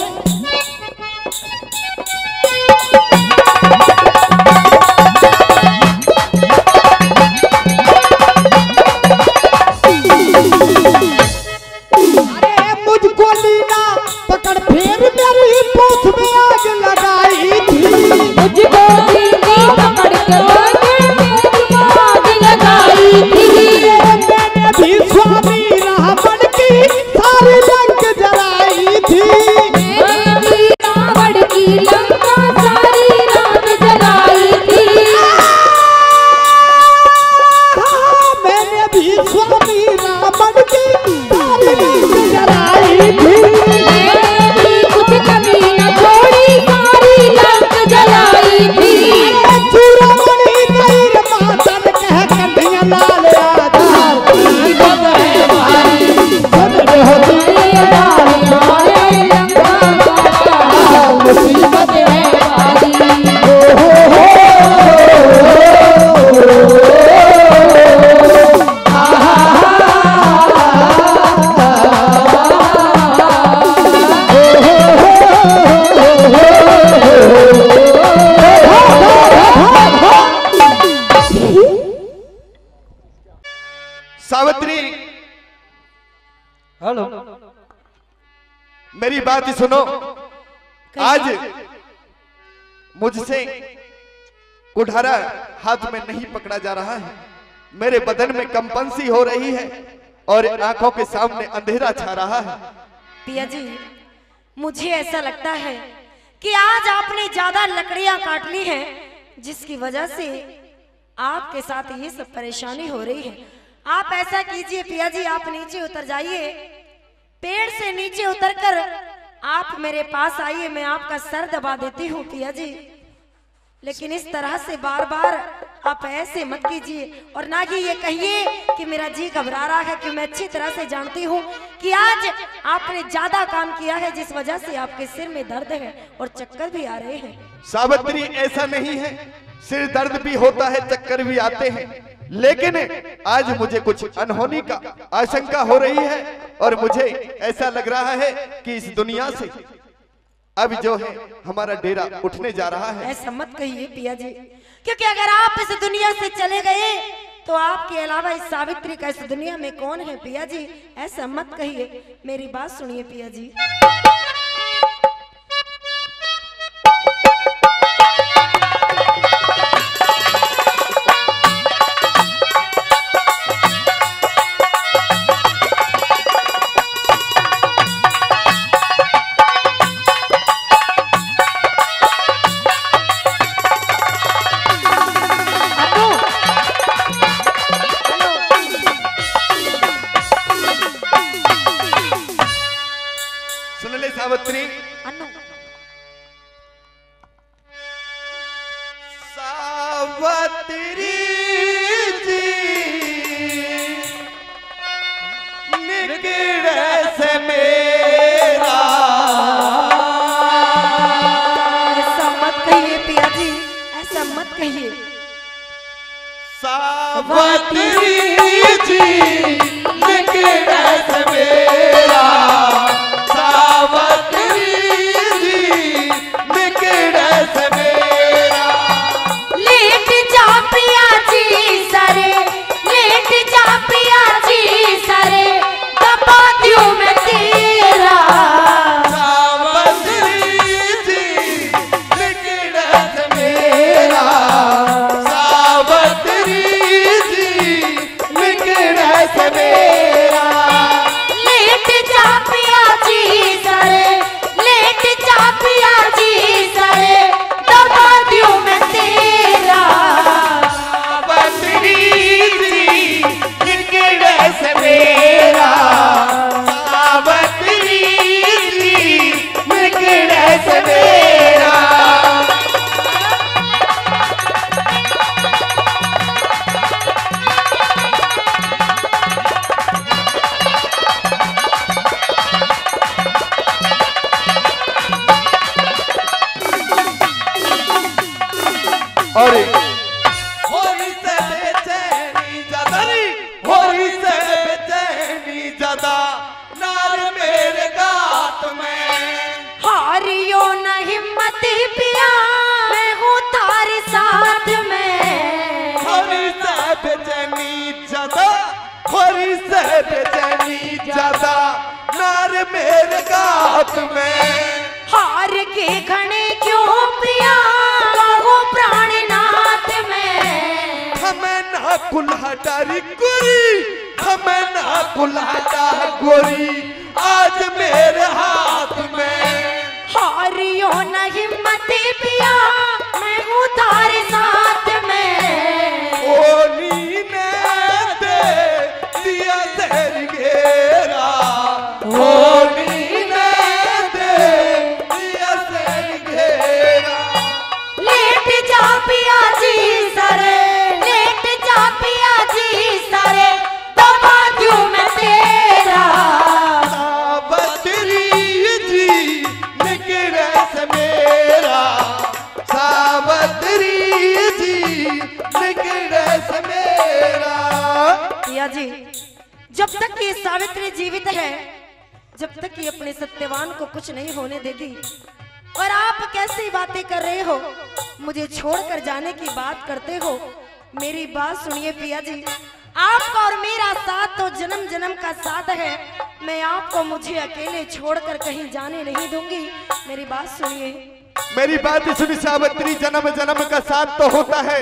अरे मुझको लीना पकड़ फेर मेरी पूछ में आग लगाई थी, मुझको लीनी पकड़ के मेरी आग लगाई थी। मैंने भी स्वामी रावण की सारी जंग जलाई थी, बात ही सुनो। आज मुझसे कुठारा हाथ में नहीं पकड़ा जा रहा है, मेरे बदन में कंपन-सी हो रही है और आंखों के सामने अंधेरा छा रहा है। पिया जी, मुझे ऐसा लगता है कि आज आपने ज्यादा लकड़ियां काट ली हैं, जिसकी वजह से आपके साथ ये सब परेशानी हो रही है। आप ऐसा कीजिए पिया जी, आप नीचे उतर जाइए, पेड़ से नीचे उतरकर आप मेरे पास आइए, मैं आपका सर दबा देती हूँ पिया जी। लेकिन इस तरह से बार बार आप ऐसे मत कीजिए और ना ही ये कहिए कि मेरा जी घबरा रहा है, कि मैं अच्छी तरह से जानती हूँ कि आज आपने ज्यादा काम किया है, जिस वजह से आपके सिर में दर्द है और चक्कर भी आ रहे हैं। सावित्री, ऐसा नहीं है, सिर दर्द भी होता है, चक्कर भी आते हैं, लेकिन आज मुझे कुछ अनहोनी का आशंका हो रही है और मुझे ऐसा लग रहा है कि इस दुनिया से अब जो है हमारा डेरा उठने जा रहा है। ऐसा मत कहिए पिया जी, क्योंकि अगर आप इस दुनिया से चले गए तो आपके अलावा इस सावित्री का इस दुनिया में कौन है पिया जी? ऐसा मत कहिए, मेरी बात सुनिए पिया जी। सावित्री, सावित्री जी निकड़े से मेरा, ऐसा मत कहिए पिया जी, ऐसा मत कहिए। सावित्री जी निकड़े से मेरा, लेट जा पिया जी सरे, लेट जा पिया जी सरे, दबा दूं मैं तेरा। सावित्री जी निकड़े से मेरा, सावित्री जी निकड़े से मेरा। लेट जा पिया जी सरे, लेट जा पिया जी सरे, दबा दूं मैं तेरा। सावित्री जी निकड़े से मेरा, सावित्री जी निकड़े से मेरा। और होरी से बेचैनी ज्यादा नहीं, होरी से बेचैनी ज्यादा नार मेरे गात में। हारियो न हिम्मत पिया, मैं हूँ तारे साथ में। होरी से बेचैनी ज्यादा, होरी से बेचैनी ज्यादा नार मेरे गात में। हार के घने क्यों पिया, वो प्राणनाथ में। हमें ना कुल्हाड़ी गोरी, हमें ना कुल्हाड़ा गोरी आज मेरे हाथ में। हारियो न हिम्मत पिया, मैं हूँ तारे साथ में। ओनी ने दे दिया तेरी घेरा, ओनी ने दे दिया तेरी घेरा। लेट जा पिया जी सरे, लेट जा पिया जी सरे, दबा दूं मैं तेरा। सावित्री जी निकड़े से मेरा, सावित्री जी निकड़े से मेरा। पिया जी, जब तक ये सावित्री जीवित है, जब तक ये अपने सत्यवान को कुछ नहीं होने देगी। और आप कैसी बातें कर रहे हो, मुझे छोड़कर जाने की बात करते हो। मेरी बात सुनिए पिया जी, आपका और मेरा साथ तो जन्म जन्म का साथ है। मैं आपको मुझे अकेले छोड़कर कहीं जाने नहीं दूंगी। मेरी बात सुनिए। मेरी बात सुनी सावित्री, जन्म जन्म का साथ तो होता है,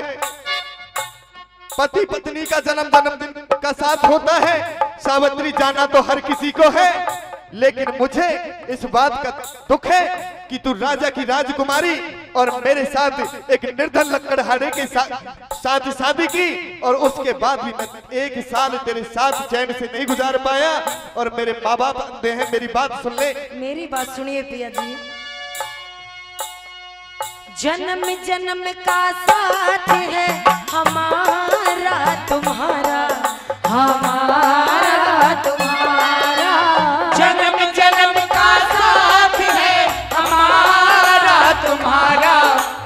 पति पत्नी का जन्म जन्म का साथ होता है सावित्री, जाना तो हर किसी को है, लेकिन मुझे इस बात का दुख है कि तू राजा की राजकुमारी और मेरे साथ एक निर्धन लकड़हारे के साथ साथ शादी की, और उसके बाद भी मैं एक साल तेरे साथ चैन से नहीं गुजार पाया, और मेरे माँ बाप अंधे हैं। मेरी बात सुन ले। मेरी बात सुनिए पिया जी। जन्म जन्म का साथ है हमारा तुम्हारा, हमारा तुम्हारा। जन्म जन्म का साथ है हमारा तुम्हारा,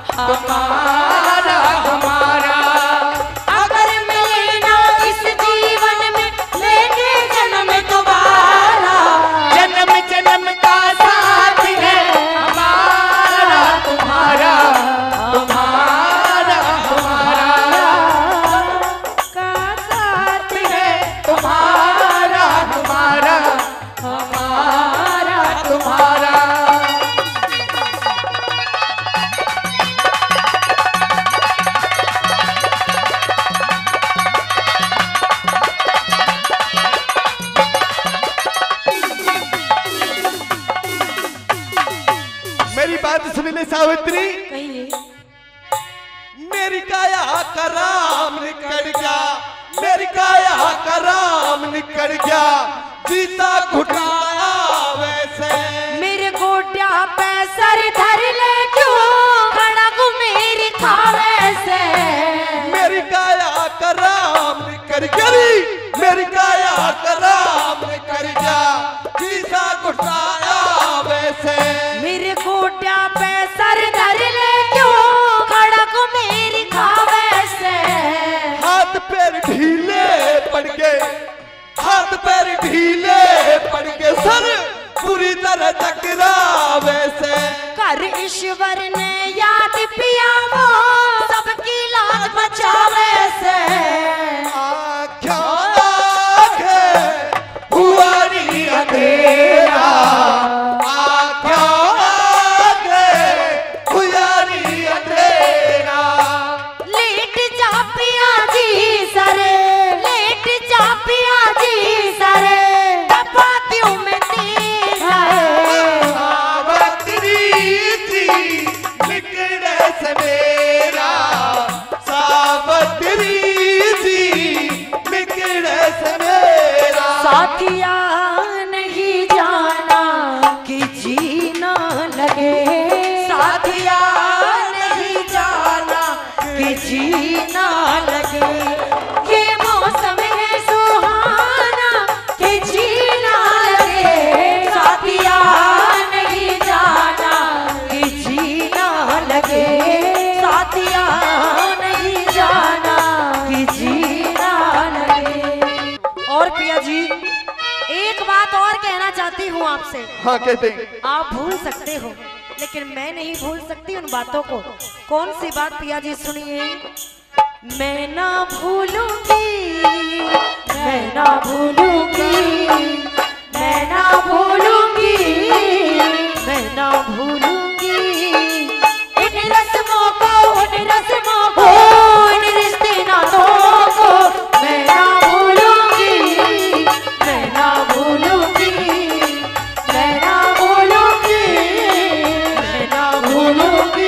हमारा हमारा। अगर मिले ना इस जीवन में लेंगे जन्म दोबारा। जन्म जन्म का साथ है हमारा तुम्हारा, तुम्हारा हमारा। का साथ है तुम्हारा तुम्हारा, हमारा तुम्हारा। मेरी बात सुन ले सावित्री, कहिए। मेरी काया का राम निकल गया, मेरी काया का राम निकल गया, जीता घुटाया वैसे। मेरे गोटिया पे सर धर ले क्यों खड़क मेरी खावे से। मेरी काया का राम निकल गई, मेरी काया का राम निकल गया, जीता घुटाया वैसे। मेरे गोटिया पे सर धर ले क्यों खड़क मेरी खावे से। हाथ पैर ढीले पड़ गए, हाथ पैर ढीले पड़ गए, सर पूरी तरह टकरावे से। कर ईश्वर ने याद पिया वो सबकी लाज बचावे से। आँखों आँखें हुआ नी अंधेरा, आँखों आँखें हुआ नी अंधेरा। लेट जा पिया जी सरे, लेट जा पिया जी सरे, दबाती हूँ मैं तेरा है। सावित्री जी निकले सवेरा, सावित्री जी निकले सवेरा। साथिया नहीं जाना कि जीना लगे, साथिया नहीं जाना कि जीना लगे। ये मौसम है सुहाना कि जीना लगे, साथिया नहीं जाना कि जीना लगे, साथिया नहीं जाना कि जीना लगे। और पिया जी एक बात और कहना चाहती हूँ आपसे। हाँ कहते हैं। आप भूल सकते हो लेकिन मैं नहीं भूल सकती उन बातों को। कौन सी बात पिया जी सुनिए। मैं ना भूलूंगी, मैं ना भूलूंगी, मैं ना भूलूंगी, मैं ना भूलूंगी इन रस्मों को, उन रस्मों को, इन रिश्ते नातों को। मैं ना भूलूंगी, मैं ना भूलूंगी, मैं ना भूलूंगी, मैं ना भूलूंगी।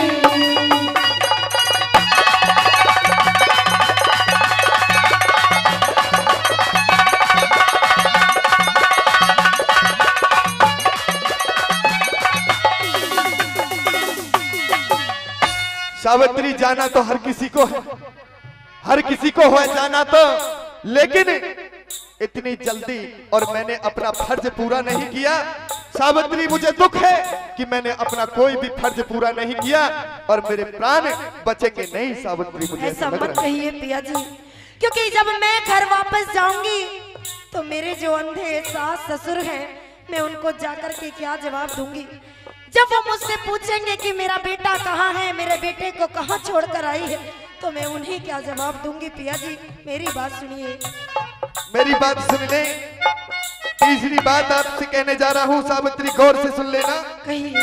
सावित्री जाना तो हर किसी को है, हर किसी को है जाना तो, लेकिन इतनी जल्दी और मैंने अपना फर्ज पूरा नहीं किया। सावित्री मुझे दुख है कि मैंने अपना कोई भी फर्ज पूरा नहीं किया और मेरे प्राण बचेंगे नहीं। सावित्री मुझे ऐसा लग मत रहा है। कहिए पिया जी, क्योंकि जब मैं घर वापस जाऊंगी तो मेरे जो अंधे सास ससुर हैं मैं उनको जाकर के क्या जवाब दूंगी। जब वो मुझसे पूछेंगे कि मेरा बेटा कहाँ है, मेरे बेटे को कहाँ छोड़कर आई है, तो मैं उन्हें क्या जवाब दूंगी। पिया जी मेरी बात सुनिए। मेरी बात सुन ले। तीसरी बात आपसे कहने जा रहा हूँ सावित्री, गौर से सुन लेना। कहिए।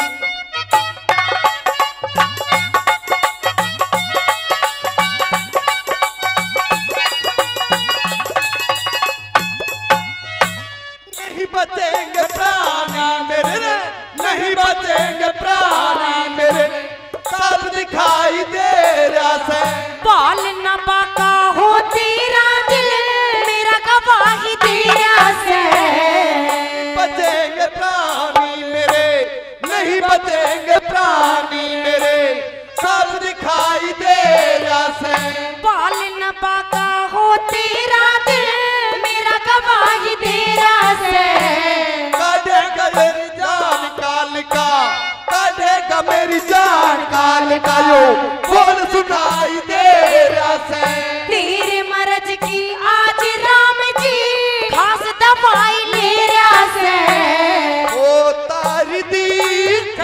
नहीं बचेंगे प्राणी मेरे, नहीं बचेंगे प्राणी मेरे, सब दिखाई दे रहा से। बाल न बाका हो तेरा दिल, मेरा गवाही तेरा से। बचेंगे प्राणी मेरे, नहीं बचेंगे प्राणी मेरे, सब दिखाई दे रहा से। बाल न बाका हो तेरा दिल, मेरा गवाही तेरा से। काटेगा मेरी जान काल का, काटेगा मेरी जान काल का, यो बोल सुनाई दे रहा से। तेरे मर्ज की आज राम जी खास दवाई ले रहा से। ओ तारी दीख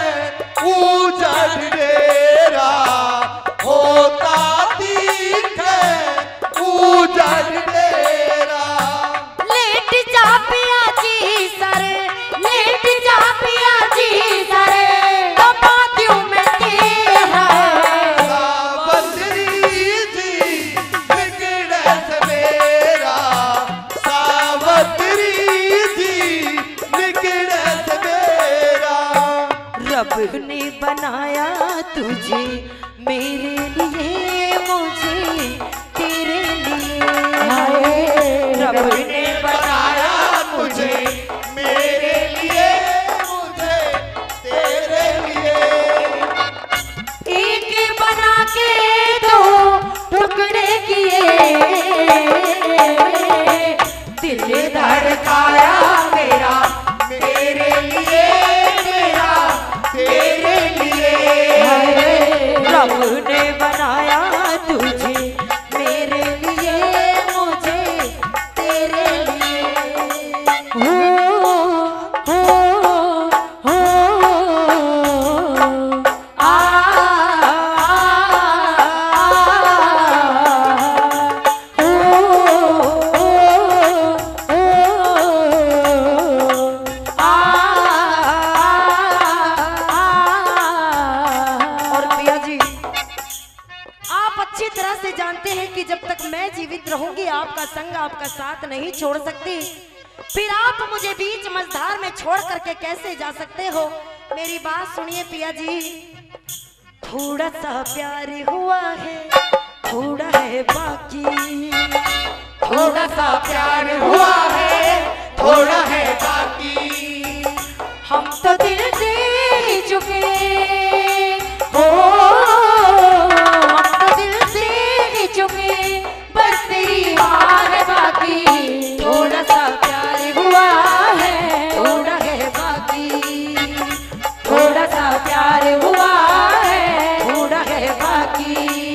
उजड़ डेरा, होता दीख उजड़ डेरा। लेट जा पिया जी सर, लेट जा पिया जी सर, दबा दूं मैं तेरा। सावत्री जी बिगड़े से मेरा, सावत्री जी बिगड़े से मेरा। रब ने बनाया तुझे मेरे लिए, मुझे तेरे लिए। रब ने बनाया मुझे मेरे लिए, मुझे तेरे लिए। एक बना के दो टुकड़े किए, दिल धड़काया मेरा तेरे लिए, मेरा तेरे लिए। रब ने बनाया तुझे मेरे लिए, मुझे तेरे लिए। हो हो हो आ और प्रिया जी, आप अच्छी तरह से जानते हैं कि जब तक मैं जीवित रहूंगी आपका संग, आपका साथ नहीं छोड़ सकती। फिर आप मुझे बीच मझधार में छोड़ करके कैसे जा सकते हो? मेरी बात सुनिए पिया जी। थोड़ा सा प्यार हुआ है, थोड़ा है बाकी। थोड़ा सा प्यार हुआ है, थोड़ा है बाकी। हम तो दिल दे ही चुके हो, हम तो दिल दे ही चुके, बस तेरी हार बाकी। थोड़ा सा प्यार हुआ है, थोड़ा है बाकी। थोड़ा सा प्यार हुआ है, थोड़ा है बाकी।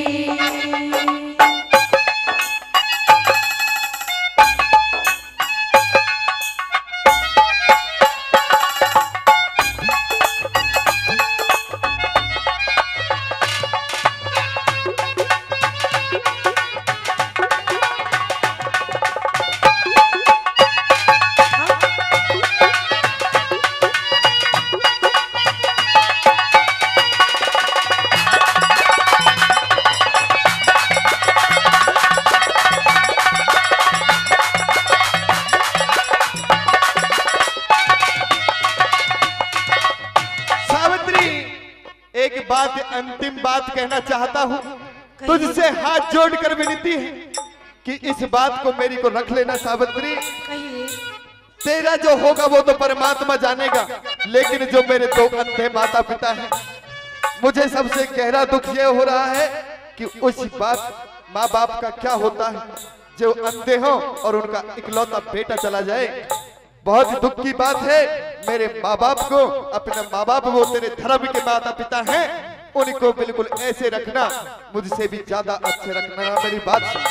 एक बात, अंतिम बात कहना चाहता हूँ। तुझसे हाथ जोड़कर विनती है कि इस बात को मेरी को रख लेना सावित्री। कहिए। तेरा जो होगा वो तो परमात्मा जानेगा, लेकिन जो मेरे दो अंधे माता पिता हैं, मुझे सबसे गहरा दुख ये हो रहा है कि उस बात माँ बाप का क्या होता है जो अंधे हो और उनका इकलौता बेटा चला जाए। बहुत ही दुख की बात है। मेरे माँ बाप को, अपने माँ बाप वो तेरे धर्म के माता पिता हैं, उनको बिल्कुल ऐसे रखना, मुझसे भी ज्यादा अच्छे रखना। मेरी बात सुन।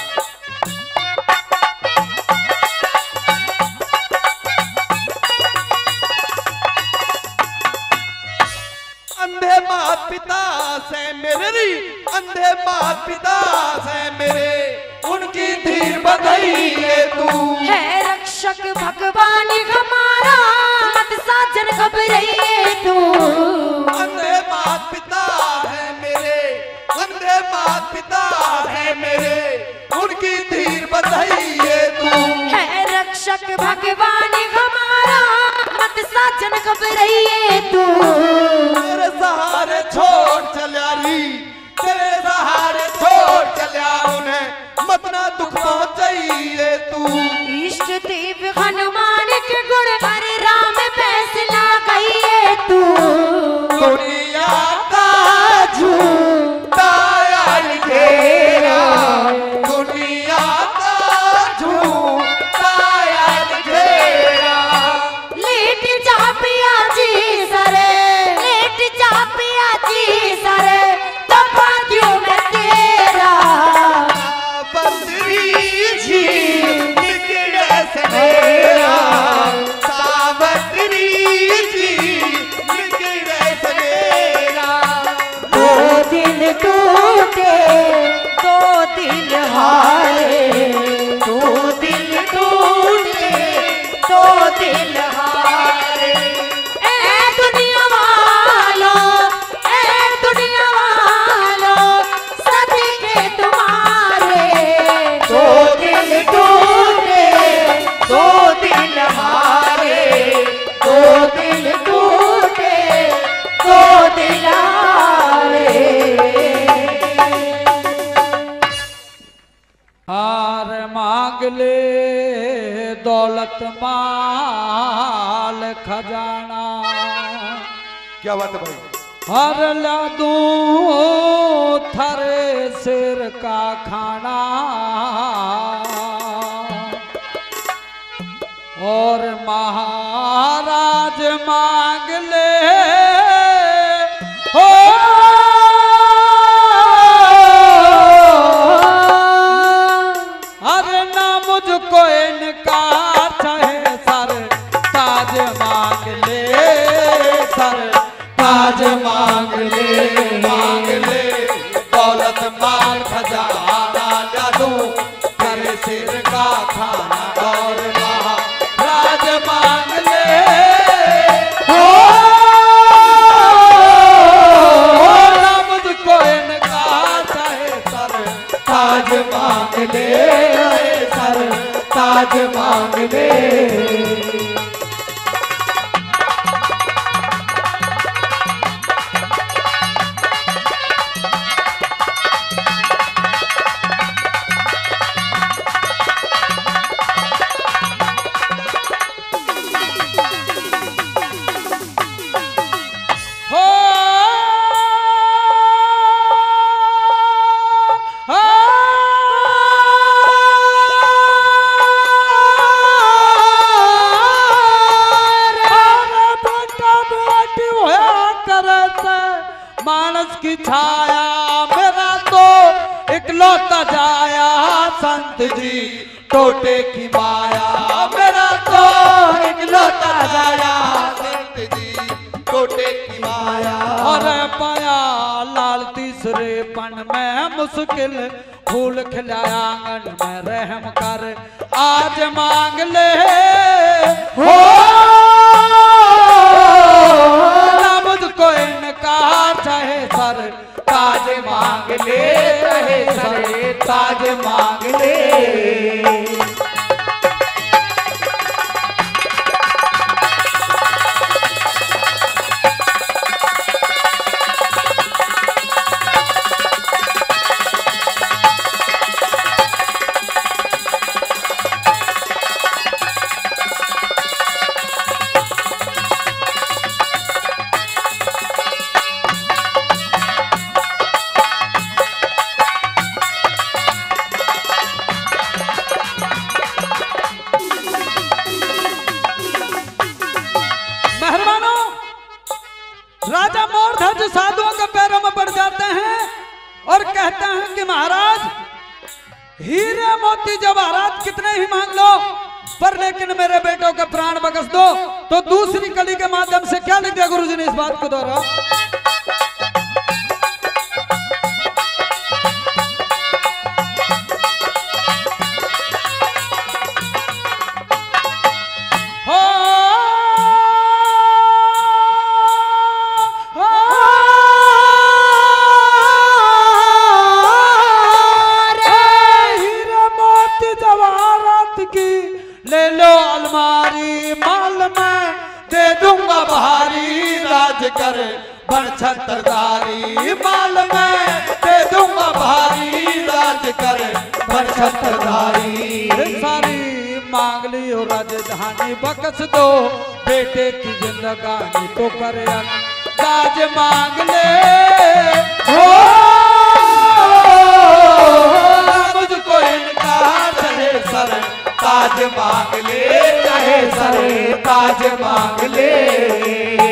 अंधे माता पिता से मेरे, अंधे माता पिता से मेरे, उनकी धीर बधाई तू है रक्षा रक्षक भगवान हमारा मत साजन घबराइए तू। अंधे मात पिता है मेरे, अंधे मात पिता है मेरे, उनकी धीर बधाइए तू। है रक्षक भगवान हमारा मत साजन घबराइए तू। तेरे सहारे छोड़ चलिया री, तेरे सहारे छोड़ चलिया उन्हें मत ना दुख पहुंचाइए तू। इष्ट देव हनुमान के गुण पर राम फैसला कहिए तू। दुनिया का झूठा यार घेरा, दुनिया का झूठा यार घेरा। लेट जा पिया जी सरे, लेट जा पिया जी सरे, दफा क्यों मैं तेरा। बंदरी जी निकले से मेरा, सावत्री जी निकले से मेरा। दो दिल टूटे दो दिल हारे, दो दिल टूटे दो दिल हारे। ए दुनिया वालों, ए दुनिया वालों, सभी के तुम्हारे। दो दिल टूटे दो दिल हारे, दो दिल टूटे दो दिल हारे। हार मांग ले दौलत माल खजाना, क्या बात है भाई? हर ला दूं थरे सिर का खाना, और महाराज मांग ले हो अरे ना मुझको इनका चाहे सर ताज मांग ले, सर ताज मांग ले, मांग ले दौलत माल खजाना, जादू कर सिर का खाना, और महाराज मांग ले हो ना मुझको इनका चाहे सर ताज मांग ले, सर ताज मांग ले। हो हो मानस की छाया मेरा तो इकलौता जाया, संत जी टोटे की माया मेरा तो इकलौता जाया, संत जी टोटे की माया। और पाया लाल तीसरे पन में मुश्किल फूल खिलाया, आंगन में रहम कर आज मांग ले हो ना मुझको इनका चाहे सर ताज मांग ले, चाहे सर ताज मांग ले। राजा मोरध्वज साधुओं के पैरों में पड़ जाते हैं और कहते हैं कि महाराज हीरे मोती जवाहरात कितने ही मांग लो, पर लेकिन मेरे बेटों के प्राण बख्श दो। तो दूसरी कली के माध्यम से क्या लिख दिया गुरुजी ने, इस बात को दोहराओ। कर बन छत्रधारी, माल में दे दूंगा भारी, राज कर बन छत्रधारी। सारी मांग ली हो राजधानी, बख्श दो बेटे की जिंदगानी तो कर दाज मांग ले हो, मुझको इनकार चाहे सर ताज मांग ले, चाहे सर ताज मांग ले।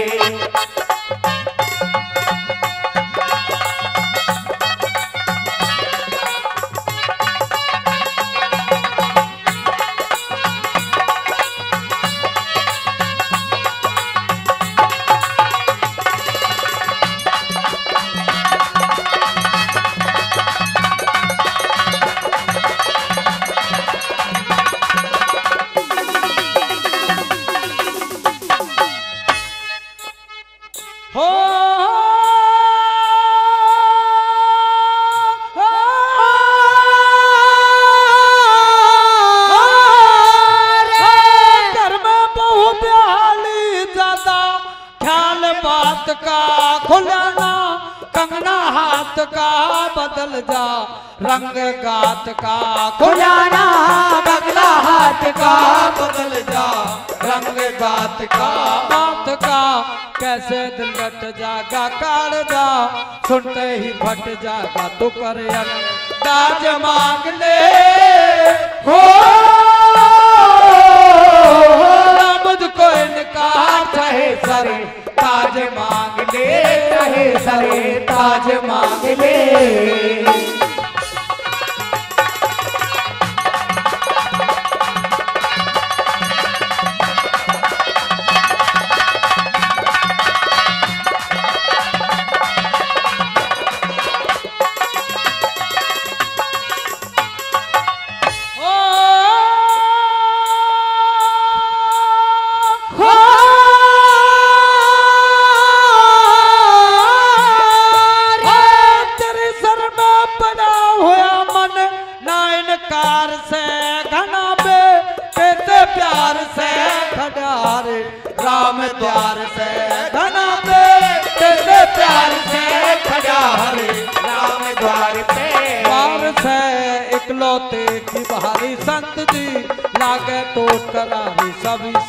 बदल जा रंग गात का खुलाना, बगला हाथ का बदल जा रंग गात का माथ का। कैसे दिल लट जागा काढ़ जा, सुनते ही फट जागा तू कर दाज मांग ले हो, मुझको इनकार चाहे सर ताज मांग ले, चाहे सरे ताज मांग ले। राम द्वार से घना पे तेरे प्यार से खड़ा हरे, राम द्वार से द्वार से इकलौते की बहारी संत जी लागे तो करारी सभी